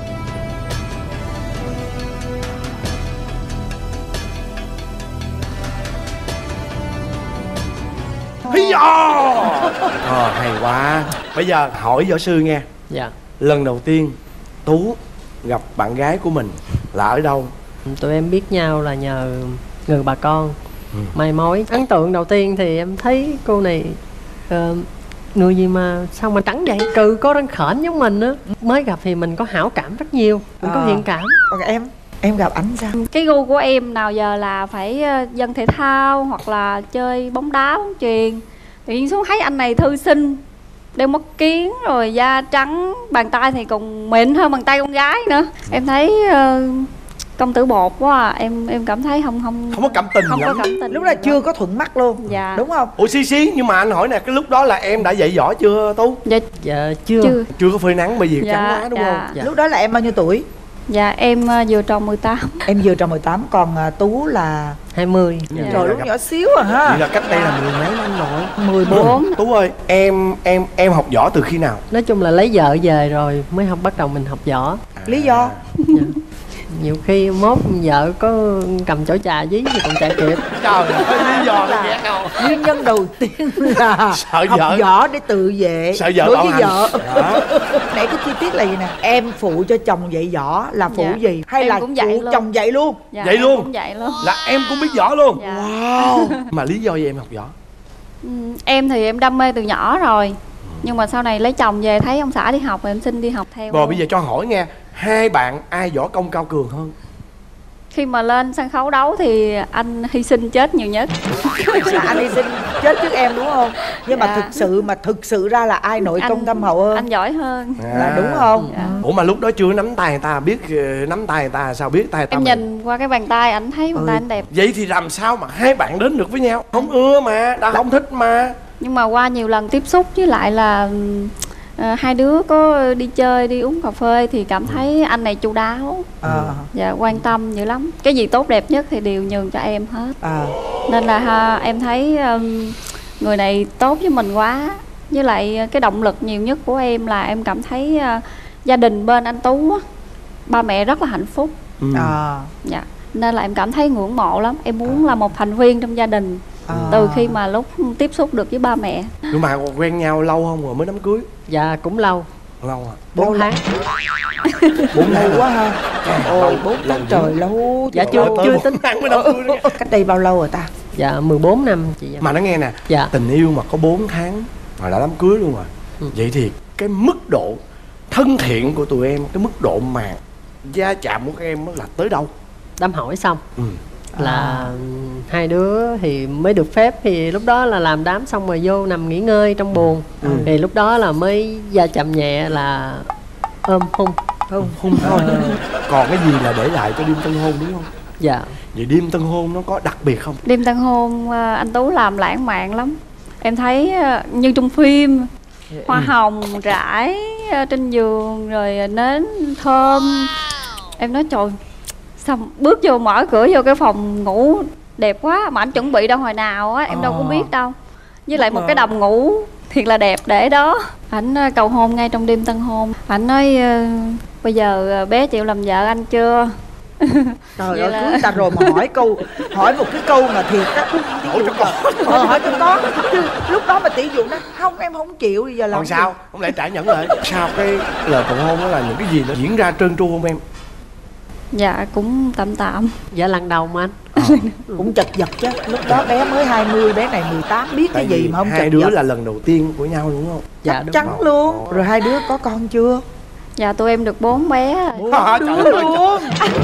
Hay quá. Bây giờ hỏi võ sư nghe. Dạ. Lần đầu tiên Tú gặp bạn gái của mình là ở đâu? Tụi em biết nhau là nhờ người bà con mai mối. Ấn tượng đầu tiên thì em thấy cô này người gì mà sao mà trắng vậy, có răng khểnh giống mình á. Mới gặp thì mình có hảo cảm rất nhiều, mình có thiện cảm. Còn em gặp ảnh sao? Cái gu của em nào giờ là phải dân thể thao hoặc là chơi bóng đá, bóng chuyền. Tự nhiên xuống thấy anh này thư sinh, đeo mắt kiến rồi da trắng, bàn tay thì còn mịn hơn bàn tay con gái nữa. Em thấy công tử bột quá à. Em cảm thấy không có cảm tình không lắm. có cảm tình. Lúc đó chưa có thuận mắt luôn. Dạ. Đúng không? Ủa xí nhưng mà anh hỏi nè, cái lúc đó là em đã dạy võ chưa Tú? Dạ chưa có phơi nắng bởi vì trắng quá đúng không? Dạ. Lúc đó là em bao nhiêu tuổi? Dạ em vừa tròn 18. Em vừa tròn 18, còn Tú là 20. Trời lúc nhỏ xíu à ha. Vậy là cách đây là 10 mấy năm rồi. 14. Tú ơi, em học võ từ khi nào? Nói chung là lấy vợ về rồi mới bắt đầu mình học võ. Lý do? Dạ. Nhiều khi mốt vợ có cầm chổi trà dí thì còn chạy kịp. Trời ơi, lý do là ghét không? Nguyên nhân đầu tiên là sợ học vợ. võ để tự vệ. Sợ vợ đối bạo với hành. vợ. Nãy cái chi tiết là gì nè? Em phụ cho chồng dạy võ là phụ gì? Hay em là cũng dạy luôn. chồng dạy luôn? Dạ, vậy luôn? cũng dạy luôn. Là em cũng biết võ luôn? Dạ. Wow. Mà lý do gì em học võ? Em thì em đam mê từ nhỏ rồi. Nhưng mà sau này lấy chồng về thấy ông xã đi học rồi em xin đi học theo. Rồi bây giờ cho hỏi nghe, hai bạn ai võ công cao cường hơn? Khi mà lên sân khấu đấu thì anh hy sinh chết nhiều nhất. Là anh hy sinh chết trước em đúng không? Nhưng mà thực sự ra là ai nội công thâm hậu hơn? Anh giỏi hơn. Là đúng không? Dạ. Ủa mà lúc đó chưa nắm tay người ta, biết nắm tay người ta sao biết tay ta? Em nhìn qua cái bàn tay ảnh thấy bàn tay anh đẹp. Vậy thì làm sao mà hai bạn đến được với nhau? Không ưa mà, đã không thích mà. Nhưng mà qua nhiều lần tiếp xúc với lại là hai đứa có đi chơi, đi uống cà phê thì cảm thấy anh này chu đáo. Dạ, quan tâm dữ lắm. Cái gì tốt đẹp nhất thì đều nhường cho em hết. Nên là em thấy người này tốt với mình quá. Với lại cái động lực nhiều nhất của em là em cảm thấy gia đình bên anh Tú á, ba mẹ rất là hạnh phúc. Dạ. Nên là em cảm thấy ngưỡng mộ lắm. Em muốn là một thành viên trong gia đình. Từ khi mà lúc tiếp xúc được với ba mẹ. Nhưng mà quen nhau lâu không rồi mới đám cưới? Dạ cũng lâu. Lâu à? 4 tháng. 4 tháng quá ha. Ôi 4 tháng trời lâu. Dạ chưa tính tháng mới đám cưới nữa. Cách đây bao lâu rồi ta? Dạ 14 năm chị. Mà nó nghe nè, dạ. Tình yêu mà có 4 tháng mà đã đám cưới luôn rồi. Vậy thì cái mức độ thân thiện của tụi em, cái mức độ mà gia chạm của các em là tới đâu? Đám hỏi xong là hai đứa thì mới được phép, thì lúc đó là làm đám xong rồi vô nằm nghỉ ngơi trong buồng. Thì lúc đó là mới gia chạm nhẹ là ôm hôn. Hôn thôi. Còn cái gì là để lại cho đêm tân hôn đúng không? Dạ. Vậy đêm tân hôn nó có đặc biệt không? Đêm tân hôn anh Tú làm lãng mạn lắm. Em thấy như trong phim, hoa hồng rải trên giường rồi nến thơm. Em nói trời, xong bước vô mở cửa vô cái phòng ngủ đẹp quá, mà anh chuẩn bị đâu hồi nào á, em đâu có biết đâu. Với lại một cái đầm ngủ thiệt là đẹp để đó. Ảnh cầu hôn ngay trong đêm tân hôn. Ảnh nói bây giờ bé chịu làm vợ anh chưa? Trời ơi, cưới ta rồi mà hỏi một cái câu mà thiệt á. Hỏi cho con. Lúc đó mà tỷ dụ nó không, em không chịu, bây giờ làm. Còn sao? Không lẽ trả nhẫn lại? Sau cái lời cầu hôn đó là những cái gì nó diễn ra trơn tru không em? Dạ cũng tạm. Dạ lần đầu mà anh. Cũng chật vật chứ. Lúc đó bé mới 20, bé này 18, biết cái gì mà không chật vật. Hai đứa là lần đầu tiên của nhau đúng không? Dạ chắc chắn luôn. Rồi hai đứa có con chưa? Dạ tụi em được 4 bé. 4 đứa luôn.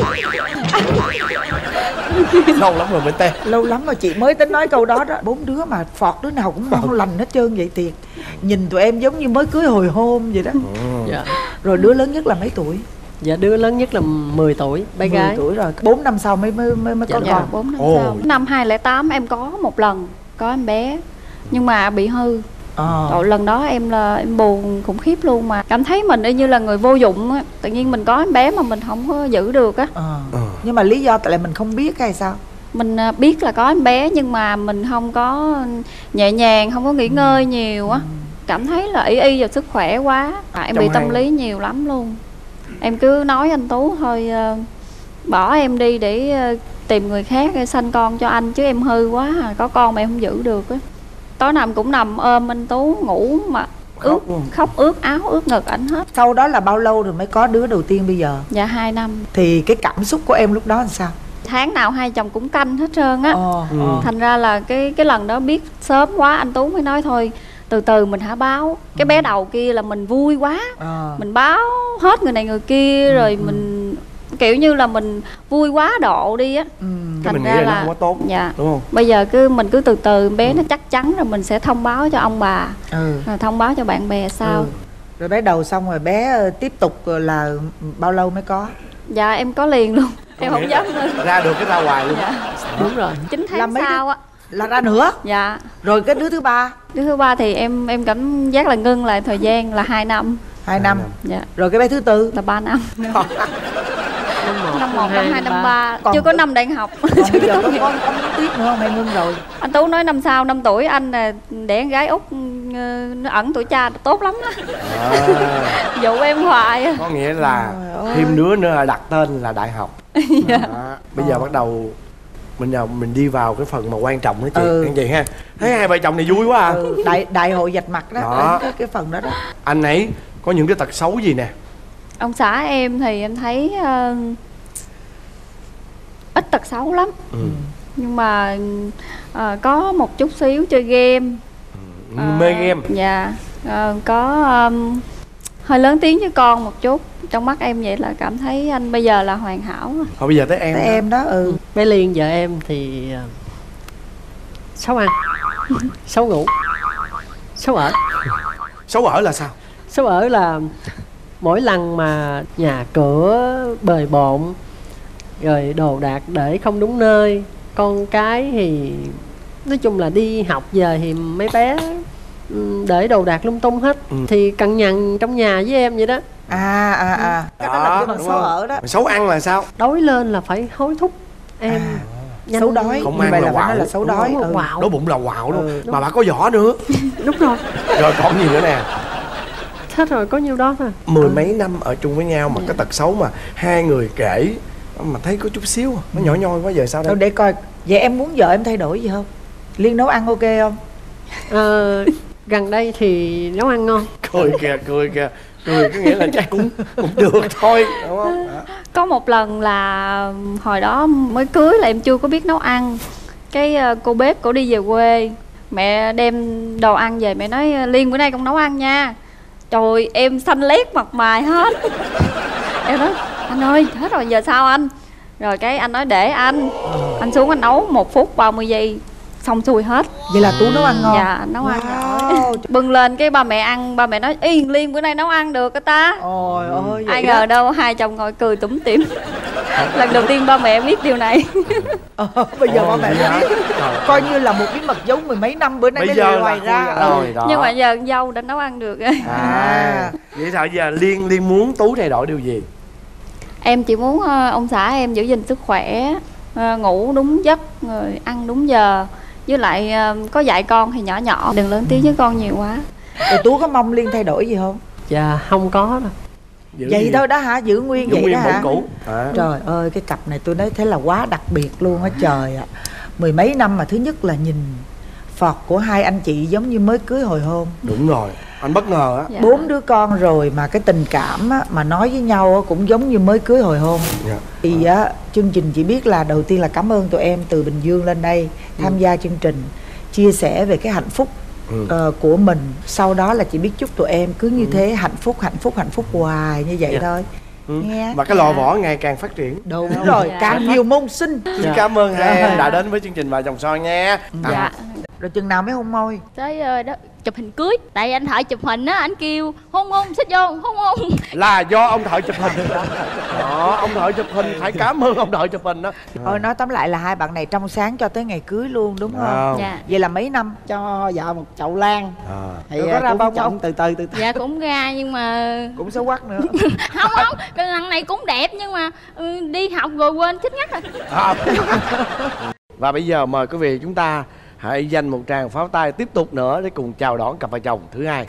Lâu lắm rồi mới tê. Lâu lắm rồi chị mới tính nói câu đó đó. 4 đứa mà phọt đứa nào cũng ngon lành hết trơn vậy thiệt. Nhìn tụi em giống như mới cưới hồi hôn vậy đó. Dạ. Rồi đứa lớn nhất là mấy tuổi? Dạ đứa lớn nhất là 10 tuổi, bé 10 gái. tuổi rồi. 4 năm sau mới có con. 4 năm sau. Năm 2008 em có một lần có em bé, nhưng mà bị hư. Rồi lần đó em buồn khủng khiếp luôn, mà cảm thấy mình y như là người vô dụng á. Tự nhiên mình có em bé mà mình không có giữ được á. Nhưng mà lý do tại là mình không biết hay sao? Mình biết là có em bé nhưng mà mình không có nhẹ nhàng, không có nghỉ ngơi nhiều á. Cảm thấy là y vào sức khỏe quá. Em bị tâm lý nhiều lắm luôn. Em cứ nói anh Tú thôi, bỏ em đi để tìm người khác sanh con cho anh, chứ em hư quá, có con mà em không giữ được á. Tối nào cũng nằm ôm anh Tú ngủ mà khóc ướt áo ướt ngực ảnh hết. Sau đó là bao lâu rồi mới có đứa đầu tiên bây giờ? Dạ 2 năm. Thì cái cảm xúc của em lúc đó làm sao? Tháng nào hai chồng cũng canh hết trơn á. Thành ra là cái lần đó biết sớm quá, anh Tú mới nói thôi từ từ mình hả báo. Cái bé đầu kia là mình vui quá, mình báo hết người này người kia, rồi mình kiểu như là mình vui quá độ đi á. Thành mình nghĩ là nó không có tốt, dạ, đúng không? Bây giờ mình cứ từ từ bé nó chắc chắn rồi mình sẽ thông báo cho ông bà, rồi thông báo cho bạn bè sau. Rồi bé đầu xong rồi bé tiếp tục là bao lâu mới có? Dạ em có liền luôn. Em không dám nữa. Ra được cái ra hoài luôn. Dạ. Đúng rồi. 9 tháng sau á là ra nữa. Dạ. Rồi cái đứa thứ ba? Đứa thứ ba thì em cảm giác là ngưng lại thời gian là 2 năm. 2 năm. Dạ. Rồi cái bé thứ tư là 3 năm. Năm 1, năm 2, năm 3. Còn chưa có năm đại học. Còn bây giờ có muốn tiếp nữa không? Hay ngưng rồi? Anh Tú nói năm sau 5 tuổi anh đẻ con gái út nó ẩn tuổi cha tốt lắm á. Dụ em hoài. Có nghĩa là thêm đứa nữa là đặt tên là đại học. Bây giờ bắt đầu mình đi vào cái phần mà quan trọng đó chị. Anh chị ha, thấy hai vợ chồng này vui quá à. Đại hội vạch mặt đó. Cái phần đó đó. Anh ấy có những cái tật xấu gì nè? Ông xã em thì em thấy ít tật xấu lắm. Nhưng mà có một chút xíu chơi game. Mê game. Dạ. Có hơi lớn tiếng với con một chút. Trong mắt em vậy là cảm thấy anh bây giờ là hoàn hảo. Thôi bây giờ tới em. Tới em đó. Bé Liên vợ em thì xấu ăn, xấu ngủ, xấu ở. Xấu ở là sao? Xấu ở là mỗi lần mà nhà cửa bời bộn, rồi đồ đạc để không đúng nơi, con cái thì nói chung là đi học về thì mấy bé để đồ đạc lung tung hết, thì cằn nhằn trong nhà với em vậy đó. Cái đó là cái bằng xấu ở đó. Xấu ăn là sao? Đói lên là phải hối thúc em. Xấu đói. Không ăn là quạo. Là xấu đói. Đói bụng là quạo luôn. Mà bà có vỏ nữa. Đúng rồi. Rồi còn gì nữa nè? Hết rồi, có nhiêu đó thôi. 10 mấy năm ở chung với nhau mà cái tật xấu mà hai người kể mà thấy có chút xíu nó nhỏ nhoi quá, giờ sao đây? Để coi. Vậy em muốn vợ em thay đổi gì không? Liên nấu ăn ok không? Gần đây thì nấu ăn ngon. Cười kìa. Cười có nghĩa là chắc cũng được thôi, đúng không? Có một lần là hồi đó mới cưới là em chưa có biết nấu ăn. Cái cô bếp cổ đi về quê, mẹ đem đồ ăn về, mẹ nói Liên bữa nay con nấu ăn nha. Trời, em xanh lét mặt mày hết. Em nói anh ơi hết rồi giờ sao anh? Rồi cái anh nói để anh xuống anh nấu 1 phút 30 giây xong xuôi hết. Vậy là Tú nấu ăn ngon? Dạ nấu ăn giỏi. Bưng lên cái ba mẹ ăn, ba mẹ nói Yên Liên bữa nay nấu ăn được cái ta. Ôi ơi, ai ngờ đâu hai chồng ngồi cười tủm tỉm. Lần đầu tiên ba mẹ biết điều này. Bây giờ ba mẹ biết. Coi như là một bí mật giấu mười mấy năm bữa nay mới loài ra. Nhưng mà giờ dâu đã nấu ăn được. Vậy sao giờ Liên muốn Tú thay đổi điều gì? Em chỉ muốn ông xã em giữ gìn sức khỏe, ngủ đúng giấc, rồi ăn đúng giờ. Với lại có dạy con thì nhỏ nhỏ, đừng lớn tiếng với con nhiều quá. Rồi Tú có mong Liên thay đổi gì không? Dạ không có đâu. Vậy thôi đó hả? Giữ nguyên vậy đó hả? Cũ. Trời ơi, cái cặp này tôi nói thế là quá đặc biệt luôn á trời ạ. Mười mấy năm mà thứ nhất là nhìn Phọt của hai anh chị giống như mới cưới hồi hôn. Đúng rồi, anh bất ngờ á. 4 đứa con rồi mà cái tình cảm á, mà nói với nhau á, cũng giống như mới cưới hồi hôn. Thì á, chương trình chỉ biết là đầu tiên là cảm ơn tụi em từ Bình Dương lên đây tham gia chương trình, chia sẻ về cái hạnh phúc của mình. Sau đó là chỉ biết chúc tụi em cứ như thế hạnh phúc hoài như vậy thôi. Nghe. Và cái lò võ ngày càng phát triển. Đúng rồi, càng nhiều môn sinh. Xin cảm ơn hai em đã đến với chương trình Vợ Chồng Son nha. Dạ. Rồi chừng nào mới hôn môi? Tới đó chụp hình cưới. Tại anh thợ chụp hình á, anh kêu hôn xích vô, hôn. Là do ông thợ chụp hình. Đó, ông thợ chụp hình phải cảm ơn ông thợ chụp hình đó. Thôi nói tóm lại là hai bạn này trong sáng cho tới ngày cưới luôn đúng không? Dạ. Vậy là mấy năm? Cho vợ một chậu lan. Thì có ra bông không? Từ từ. Dạ cũng ra nhưng mà cũng xấu quắc nữa. Không, cái lần này cũng đẹp nhưng mà đi học rồi quên chết ngắt rồi. Và bây giờ mời quý vị chúng ta hãy dành một tràng pháo tay tiếp tục nữa để cùng chào đón cặp vợ chồng thứ hai.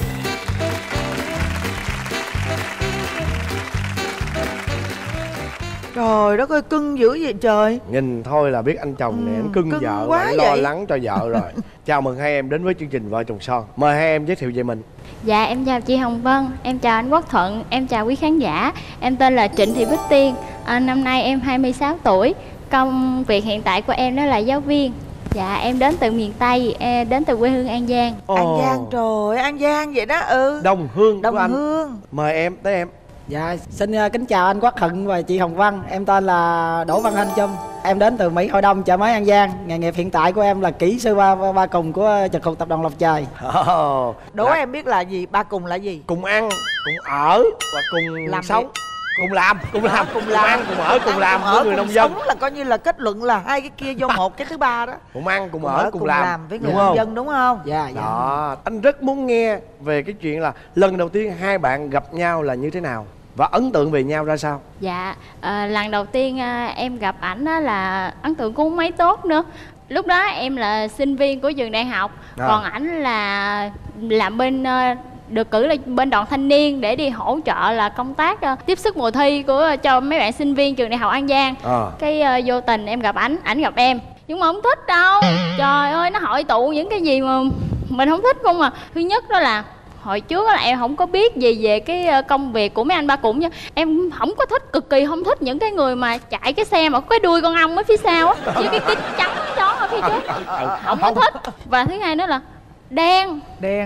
Trời đất ơi, cưng dữ vậy trời. Nhìn thôi là biết anh chồng này anh cưng vợ, quá anh lo lắng cho vợ rồi. Chào mừng hai em đến với chương trình Vợ Chồng Son. Mời hai em giới thiệu về mình. Dạ em chào chị Hồng Vân, em chào anh Quốc Thuận, em chào quý khán giả. Em tên là Trịnh Thị Bích Tiên, năm nay em 26 tuổi. Công việc hiện tại của em đó là giáo viên. Dạ em đến từ miền Tây, đến từ quê hương An Giang. An Giang, trời, An Giang vậy đó. Đồng Hương Đồng của anh. Hương. Mời em, tới em. Dạ, xin kính chào anh Quốc Thuận và chị Hồng Vân. Em tên là Đỗ Văn Thanh Trâm. Em đến từ Mỹ Hội Đông, chợ mới An Giang. Nghề nghiệp hiện tại của em là kỹ sư ba cùng của trực thuộc tập đoàn Lộc Trời. Đố em biết là gì? Ba cùng là gì? Cùng ăn, cùng ở và cùng làm sống. Cùng làm, cùng ăn, cùng ở, cùng làm với người nông dân. Sống là coi như là kết luận là hai cái kia vô một, cái thứ ba đó. Cùng ăn, cùng ở, cùng làm với người nông dân đúng không? Dạ. Đó, anh rất muốn nghe về cái chuyện là lần đầu tiên hai bạn gặp nhau là như thế nào và ấn tượng về nhau ra sao? Dạ, lần đầu tiên em gặp ảnh là ấn tượng cũng mấy tốt nữa. Lúc đó em là sinh viên của trường đại học, còn ảnh là làm bên được cử là bên đoàn thanh niên để đi hỗ trợ là công tác tiếp sức mùa thi của cho mấy bạn sinh viên trường đại học An Giang. Cái vô tình em gặp ảnh gặp em, nhưng mà không thích đâu. Trời ơi, nó hội tụ những cái gì mà mình không thích không à. Thứ nhất đó là hồi trước là em không có biết gì về cái công việc của mấy anh ba cùng nha. Em không có thích, cực kỳ không thích những cái người mà chạy cái xe mà có cái đuôi con ong ở phía sau á, với cái kính chắn chó ở phía trước. Không có thích. Và thứ hai nữa là đen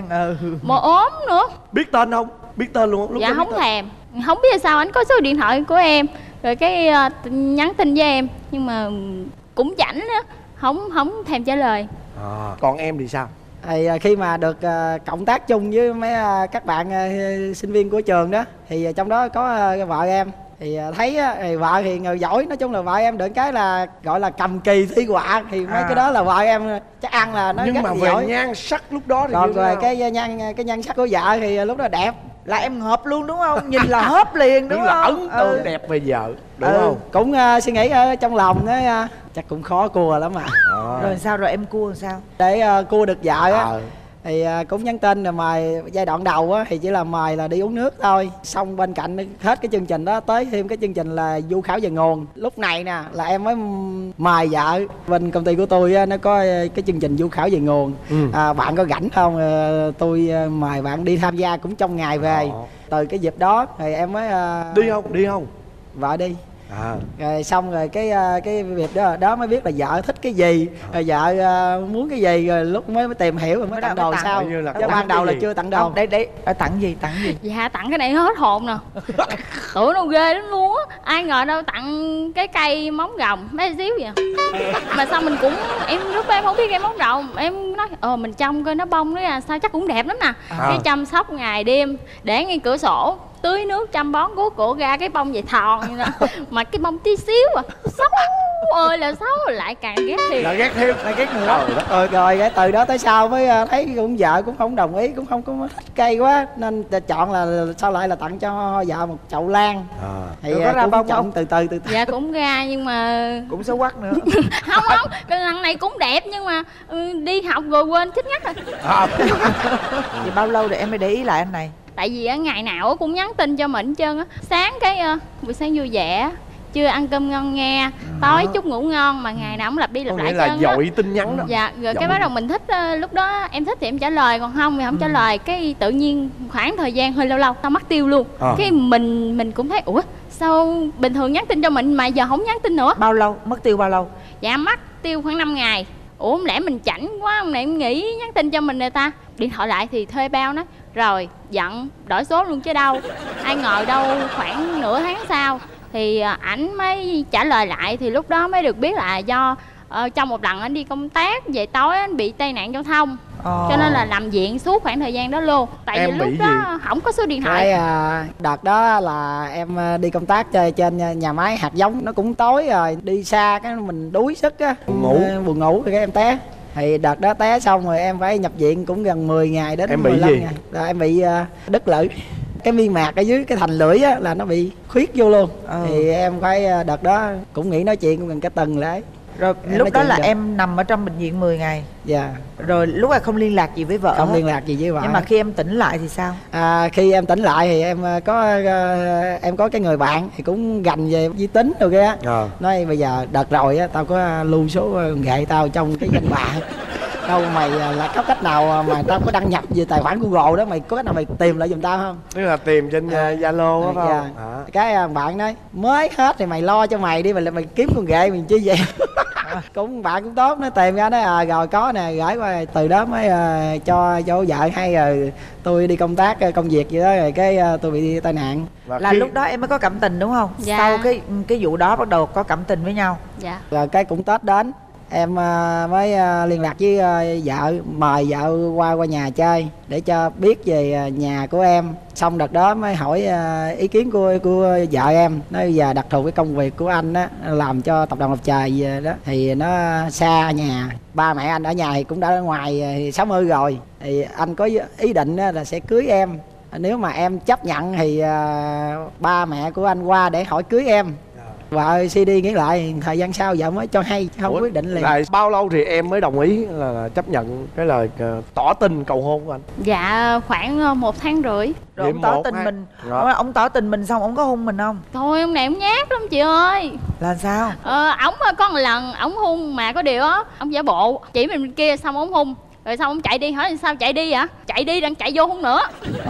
mà ốm nữa. Biết tên không? Biết tên luôn không? Dạ không thèm. Không biết sao anh có số điện thoại của em, rồi cái nhắn tin với em, nhưng mà cũng chảnh á, không thèm trả lời. Còn em thì sao? Thì khi mà được cộng tác chung với mấy các bạn sinh viên của trường đó, thì trong đó có vợ em. Thì thấy thì vợ thì người giỏi, nói chung là vợ em được cái là gọi là cầm kỳ thi họa, thì mấy cái đó là vợ em chắc ăn là nó nhưng rất mà là về giỏi. nhan sắc lúc đó thì còn rồi cái nhan sắc của vợ thì lúc đó đẹp, là em hợp luôn đúng không? Nhìn là hớp liền đúng không? Là ấn tượng đẹp về vợ đúng không? Cũng suy nghĩ ở trong lòng đó, chắc cũng khó cua lắm mà. Rồi sao, rồi em cua sao? Để cua được vợ á thì cũng nhắn tin rồi mời. Giai đoạn đầu á thì chỉ là mời là đi uống nước thôi, xong bên cạnh hết cái chương trình đó tới thêm cái chương trình là du khảo về nguồn. Lúc này nè là em mới mời vợ. Bên công ty của tôi á, nó có cái chương trình du khảo về nguồn. Bạn có rảnh không? Tôi mời bạn đi tham gia cũng trong ngày về. Từ cái dịp đó thì em mới đi không? Vợ đi. Rồi xong rồi cái việc đó mới biết là vợ thích cái gì, rồi vợ muốn cái gì, rồi lúc mới tìm hiểu rồi mới tặng đồ sau. Chứ ban đầu là chưa tặng đồ. Đấy tặng gì? Dạ tặng cái này hết hồn nè. Tưởng đâu ghê lắm luôn á. Ai ngờ đâu tặng cái cây móng rồng mấy xíu vậy. Mà sao mình cũng lúc đó em không biết cây móng rồng, em nói mình trông coi nó bông nó ra sao chắc cũng đẹp lắm nè. Cái chăm sóc ngày đêm để ngay cửa sổ, tưới nước chăm bón cuốc cổ ra cái bông vậy thòn như đó. Mà cái bông tí xíu xấu ơi là xấu, lại càng ghét thêm. Lại ghét nữa. Rồi cái từ đó tới sau mới thấy cũng vợ cũng không đồng ý, cũng không có thích cây quá nên chọn là sau lại là tặng cho vợ một chậu lan. Thì có ra bông không? Từ từ. Dạ cũng ra nhưng mà cũng xấu quắc nữa. Không, cái lần này cũng đẹp nhưng mà đi học rồi quên chết ngắt rồi. Thì bao lâu rồi em mới để ý lại anh này? Tại vì ngày nào cũng nhắn tin cho mình hết trơn á. Sáng cái buổi sáng vui vẻ, trưa ăn cơm ngon nghe, tối chúc ngủ ngon, mà ngày nào cũng lặp đi lặp lại là dội tin nhắn đó. Dạ, rồi cái bắt đầu mình thích, lúc đó em thích thì em trả lời, còn không thì không trả lời. Cái tự nhiên khoảng thời gian hơi lâu tao mất tiêu luôn. Cái mình cũng thấy ủa sao bình thường nhắn tin cho mình mà giờ không nhắn tin nữa. Bao lâu? Mất tiêu bao lâu? Dạ mất tiêu khoảng 5 ngày. Ủa không lẽ mình chảnh quá không này, em nghĩ nhắn tin cho mình rồi ta. Điện thoại lại thì thuê bao nói rồi giận đổi số luôn chứ đâu. Ai ngờ đâu khoảng nửa tháng sau thì ảnh mới trả lời lại. Thì lúc đó mới được biết là do trong một lần anh đi công tác về tối anh bị tai nạn giao thông, cho nên là nằm viện suốt khoảng thời gian đó luôn. Tại em vì lúc đó không có số điện thoại. Đợt đó là em đi công tác chơi trên nhà máy hạt giống, nó cũng tối rồi, đi xa cái mình đuối sức á, buồn ngủ rồi cái em té. Thì đợt đó té xong rồi em phải nhập viện cũng gần 10 ngày đến 15 ngày. Rồi em bị đứt lưỡi. Cái niêm mạc ở dưới cái thành lưỡi á là nó bị khuyết vô luôn. Thì em phải đợt đó cũng nghĩ nói chuyện cũng gần cái tuần lại. Rồi lúc đó là em nằm ở trong bệnh viện 10 ngày. Dạ. Rồi lúc này không liên lạc gì với vợ? Không liên lạc gì với vợ. Nhưng mà khi em tỉnh lại thì sao? Khi em tỉnh lại thì em có cái người bạn thì cũng gành về vi tính rồi kia. Nói bây giờ đợt rồi á tao có lưu số gậy tao trong cái danh bạ. Đâu mày là có cách nào mà tao có đăng nhập về tài khoản Google đó, mày có cách nào mày tìm lại giùm tao không? Tức là tìm trên Zalo đó phải không? Cái bạn nói mới hết thì mày lo cho mày đi, mày kiếm con ghệ mình chi vậy. Cũng bạn cũng tốt, nó tìm ra đó rồi có nè, gửi qua. Từ đó mới cho vợ hay rồi tôi đi công tác công việc vậy đó, rồi cái tôi bị tai nạn. Là lúc đó em mới có cảm tình đúng không? Dạ. Sau cái vụ đó bắt đầu có cảm tình với nhau. Dạ. Rồi cái cũng Tết đến em mới liên lạc với vợ, mời vợ qua nhà chơi để cho biết về nhà của em. Xong đợt đó mới hỏi ý kiến của vợ em. Nói giờ đặc thù cái công việc của anh á, làm cho tập đoàn Lộc Trời đó thì nó xa nhà, ba mẹ anh ở nhà thì cũng đã ở ngoài thì 60 rồi, thì anh có ý định là sẽ cưới em. Nếu mà em chấp nhận thì ba mẹ của anh qua để hỏi cưới em. Vợ CD nghĩ lại, thời gian sau vợ mới cho hay, không quyết định liền. Lại bao lâu thì em mới đồng ý là chấp nhận cái lời tỏ tình cầu hôn của anh? Dạ khoảng 1 tháng rưỡi. Rồi ông tỏ tình mình, ông tỏ tình mình xong ông có hôn mình không? Thôi ông này ông nhát lắm chị ơi. Là sao? Ổng có một lần ổng hôn mà có điều á, ông giả bộ chỉ mình bên kia xong ổng hôn. Rồi xong ông chạy đi, hỏi sao chạy đi vậy? Chạy đi đang chạy vô hôn nữa.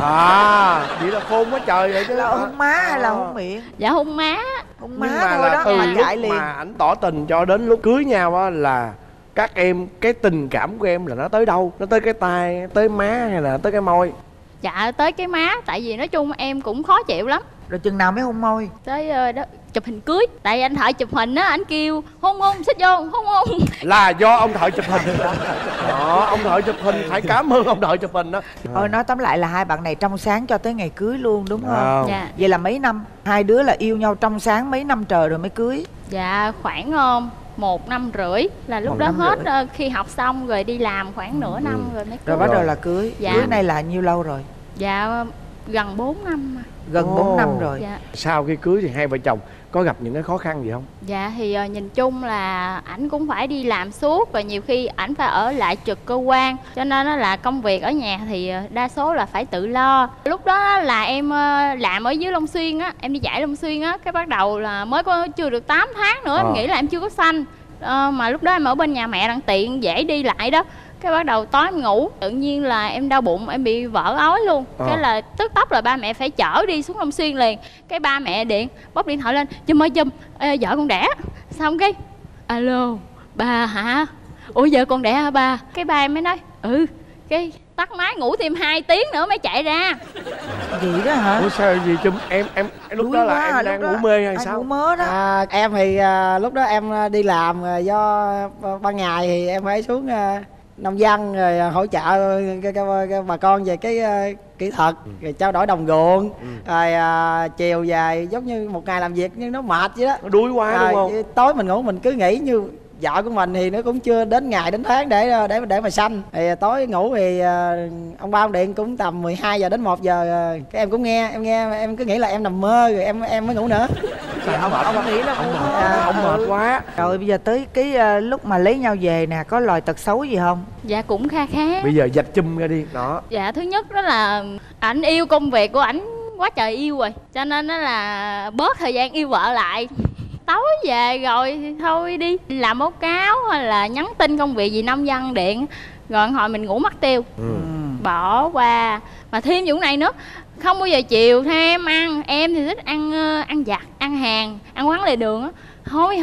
Vậy là khôn quá trời vậy chứ. Là hôn má hay là hôn miệng? Dạ hôn má. Hôn má thôi đó. Từ mà lúc chạy liền. mà ảnh tỏ tình cho đến lúc cưới nhau á là các em, cái tình cảm của em là nó tới đâu? Nó tới cái tai, tới má hay là tới cái môi? Dạ tới cái má, tại vì nói chung em cũng khó chịu lắm. Rồi chừng nào mới hôn môi? Tới đó chụp hình cưới, tại anh thợ chụp hình á, anh kêu hôn xích vô hôn. Là do ông thợ chụp hình. Đó, ông thợ chụp hình phải cảm ơn ông thợ chụp hình đó. Thôi nói tóm lại là hai bạn này trong sáng cho tới ngày cưới luôn đúng không? Dạ. Vậy là mấy năm? Hai đứa là yêu nhau trong sáng mấy năm trời rồi mới cưới? Dạ khoảng 1 năm rưỡi, là lúc đó hết khi học xong rồi đi làm khoảng nửa năm rồi mới cưới. Rồi bắt đầu là cưới. Dạ. Cưới này là nhiêu lâu rồi? Dạ gần 4 năm mà. Gần 4 năm rồi. Dạ. Sau khi cưới thì hai vợ chồng có gặp những cái khó khăn gì không? Dạ thì nhìn chung là ảnh cũng phải đi làm suốt, và nhiều khi ảnh phải ở lại trực cơ quan, cho nên là công việc ở nhà thì đa số là phải tự lo. Lúc đó là em làm ở dưới Long Xuyên á, em đi dạy Long Xuyên á, cái bắt đầu là mới có chưa được 8 tháng nữa, em nghĩ là em chưa có sanh. Mà lúc đó em ở bên nhà mẹ đặng tiện dễ đi lại đó, Cái bắt đầu tối em ngủ, tự nhiên là em đau bụng, em bị vỡ ối luôn. Cái là tức tốc là ba mẹ phải chở đi xuống Long Xuyên liền. Cái ba mẹ bóc điện thoại lên, Chum ơi Chum, vợ con đẻ. Xong cái alo, ba hả? Ủa vợ con đẻ hả ba? Cái ba em mới nói cái tắt máy ngủ thêm 2 tiếng nữa mới chạy ra. Gì đó hả? Ủa sao gì Chum? Em lúc đó là em đang ngủ mê hay sao? Ngủ mơ đó. Em thì lúc đó em đi làm, do ban ngày thì em phải xuống nông dân rồi hỗ trợ cái bà con về cái kỹ thuật, rồi trao đổi đồng ruộng, rồi chiều về giống như một ngày làm việc nhưng nó mệt vậy đó, nó đuối quá đúng không? Tối mình ngủ mình cứ nghĩ như vợ của mình thì nó cũng chưa đến ngày đến tháng để mà sanh, thì tối ngủ thì ông ba ông điện cũng tầm 12 giờ đến 1 giờ, cái em cũng nghe em cứ nghĩ là em nằm mơ rồi em mới ngủ nữa. Ông nghĩ là ông mệt quá. Rồi bây giờ tới cái lúc mà lấy nhau về nè, có loài tật xấu gì không? Dạ cũng kha. Bây giờ dạch Chum ra đi đó. Dạ thứ nhất đó là ảnh yêu công việc của ảnh quá trời yêu rồi, cho nên đó là bớt thời gian yêu vợ lại. Tối về rồi thì thôi đi làm báo cáo hay là nhắn tin công việc gì nông dân điện, rồi hồi mình ngủ mất tiêu, bỏ qua. Mà thêm vụ này nữa, không bao giờ chiều thêm ăn. Em thì thích ăn vặt, ăn hàng, ăn quán lề đường á. Thôi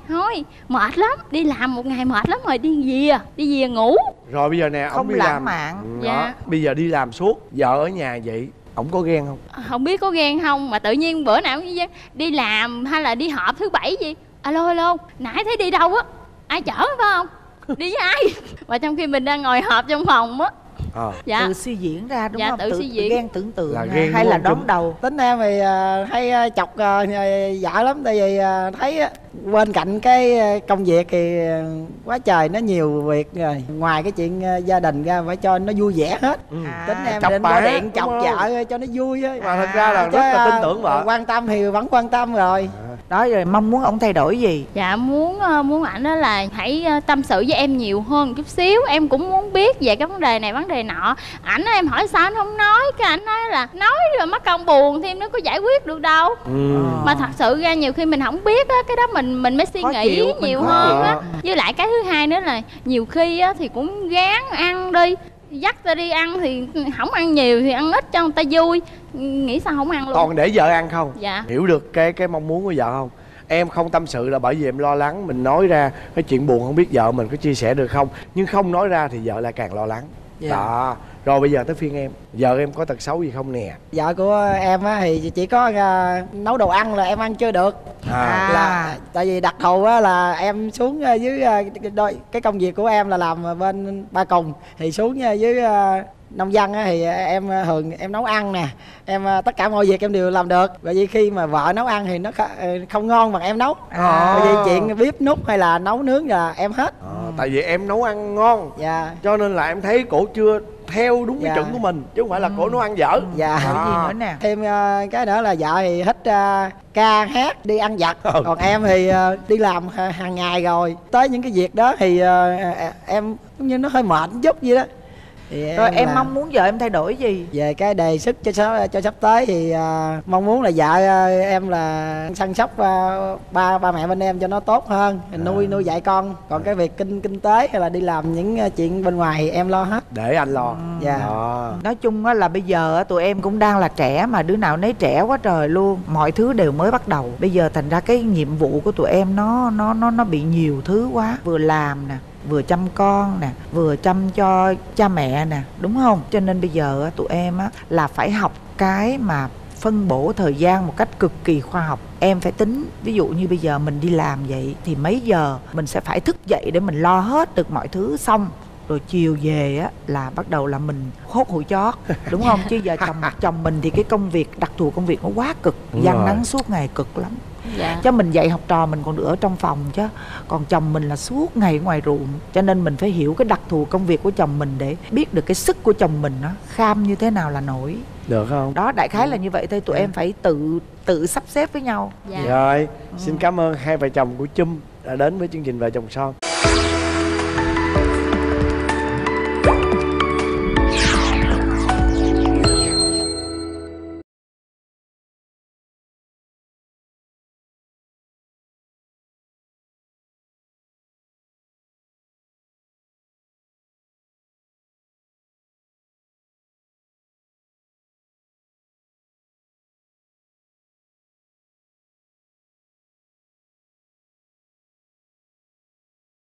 mệt lắm, đi làm một ngày mệt lắm rồi, đi về ngủ. Rồi bây giờ nè, không ông đi lãng làm mạn. Dạ. Bây giờ đi làm suốt, vợ ở nhà vậy ổng có ghen không? Không biết có ghen không, mà tự nhiên bữa nào cũng đi làm hay là đi họp thứ bảy gì, alo nãy thấy đi đâu á, ai chở phải không, đi với ai? Mà trong khi mình đang ngồi họp trong phòng á. Dạ. Tự suy diễn ra đúng không? Tự suy diễn. Ghen tưởng tượng là ghen hay là đón đầu. Tính em thì hay chọc vợ lắm, tại vì thấy bên cạnh cái công việc thì quá trời nó nhiều việc rồi, ngoài cái chuyện gia đình ra phải cho nó vui vẻ hết. Tính em định gọi điện chọc vợ cho nó vui á, mà thật ra là rất là tin tưởng vợ. Quan tâm thì vẫn quan tâm rồi. Đó, rồi mong muốn ông thay đổi gì? Dạ muốn ảnh đó là hãy tâm sự với em nhiều hơn chút xíu. Em cũng muốn biết về cái vấn đề này vấn đề nọ. Ảnh em hỏi sao anh không nói, cái ảnh nói là nói rồi mất công buồn thêm, nó có giải quyết được đâu. Mà thật sự ra nhiều khi mình không biết á, cái đó mình mới suy nghĩ nhiều hơn á. Với lại cái thứ hai nữa là nhiều khi á thì cũng gán ăn đi, dắt ta đi ăn thì không ăn nhiều thì ăn ít cho người ta vui, nghĩ sao không ăn luôn. Còn để vợ ăn không? Dạ. Hiểu được cái mong muốn của vợ không? Em không tâm sự là bởi vì em lo lắng, mình nói ra cái chuyện buồn không biết vợ mình có chia sẻ được không, nhưng không nói ra thì vợ lại càng lo lắng. Đó. Rồi bây giờ tới phiên em, vợ em có tật xấu gì không nè? Vợ của em á thì chỉ có nấu đồ ăn là em ăn chưa được. Là tại vì đặc thù á là em xuống dưới cái công việc của em là làm bên Ba Cùng, thì xuống dưới nông dân á thì em thường em nấu ăn nè, em tất cả mọi việc em đều làm được. Bởi vì khi mà vợ nấu ăn thì nó không ngon bằng em nấu. Bởi vì chuyện bếp núc hay là nấu nướng là em hết. Tại vì em nấu ăn ngon, cho nên là em thấy cổ chưa theo đúng cái chuẩn của mình, chứ không phải là cổ nấu ăn dở. Gì nữa nè. Thêm cái nữa là vợ thì thích ca hát, đi ăn vặt. Còn em thì đi làm hàng ngày rồi, tới những cái việc đó thì em cũng như nó hơi mệt chút vậy đó. Rồi em mong muốn vợ em thay đổi gì? Về cái đề xuất cho sắp tới thì mong muốn là vợ em là săn sóc ba mẹ bên em cho nó tốt hơn, nuôi dạy con. Còn cái việc kinh tế hay là đi làm những chuyện bên ngoài thì em lo hết, để anh lo. Nói chung á là bây giờ tụi em cũng đang là trẻ, mà đứa nào nấy trẻ quá trời luôn, mọi thứ đều mới bắt đầu. Bây giờ thành ra cái nhiệm vụ của tụi em nó bị nhiều thứ quá, vừa làm nè, vừa chăm con nè, vừa chăm cho cha mẹ nè, đúng không? Cho nên bây giờ tụi em á là phải học cái mà phân bổ thời gian một cách cực kỳ khoa học. Em phải tính, ví dụ như bây giờ mình đi làm vậy thì mấy giờ mình sẽ phải thức dậy để mình lo hết được mọi thứ xong, rồi chiều về á là bắt đầu là mình hốt hụi chót, đúng không? Chứ giờ chồng mình thì cái công việc, đặc thù công việc nó quá cực, dang nắng suốt ngày cực lắm. Chứ mình dạy học trò mình còn được ở trong phòng, chứ còn chồng mình là suốt ngày ngoài ruộng. Cho nên mình phải hiểu cái đặc thù công việc của chồng mình để biết được cái sức của chồng mình nó kham như thế nào là nổi. Được không? Đó, đại khái là như vậy thôi. Tụi em phải tự sắp xếp với nhau. Rồi, xin cảm ơn hai vợ chồng của Chum đã đến với chương trình Vợ Chồng Son.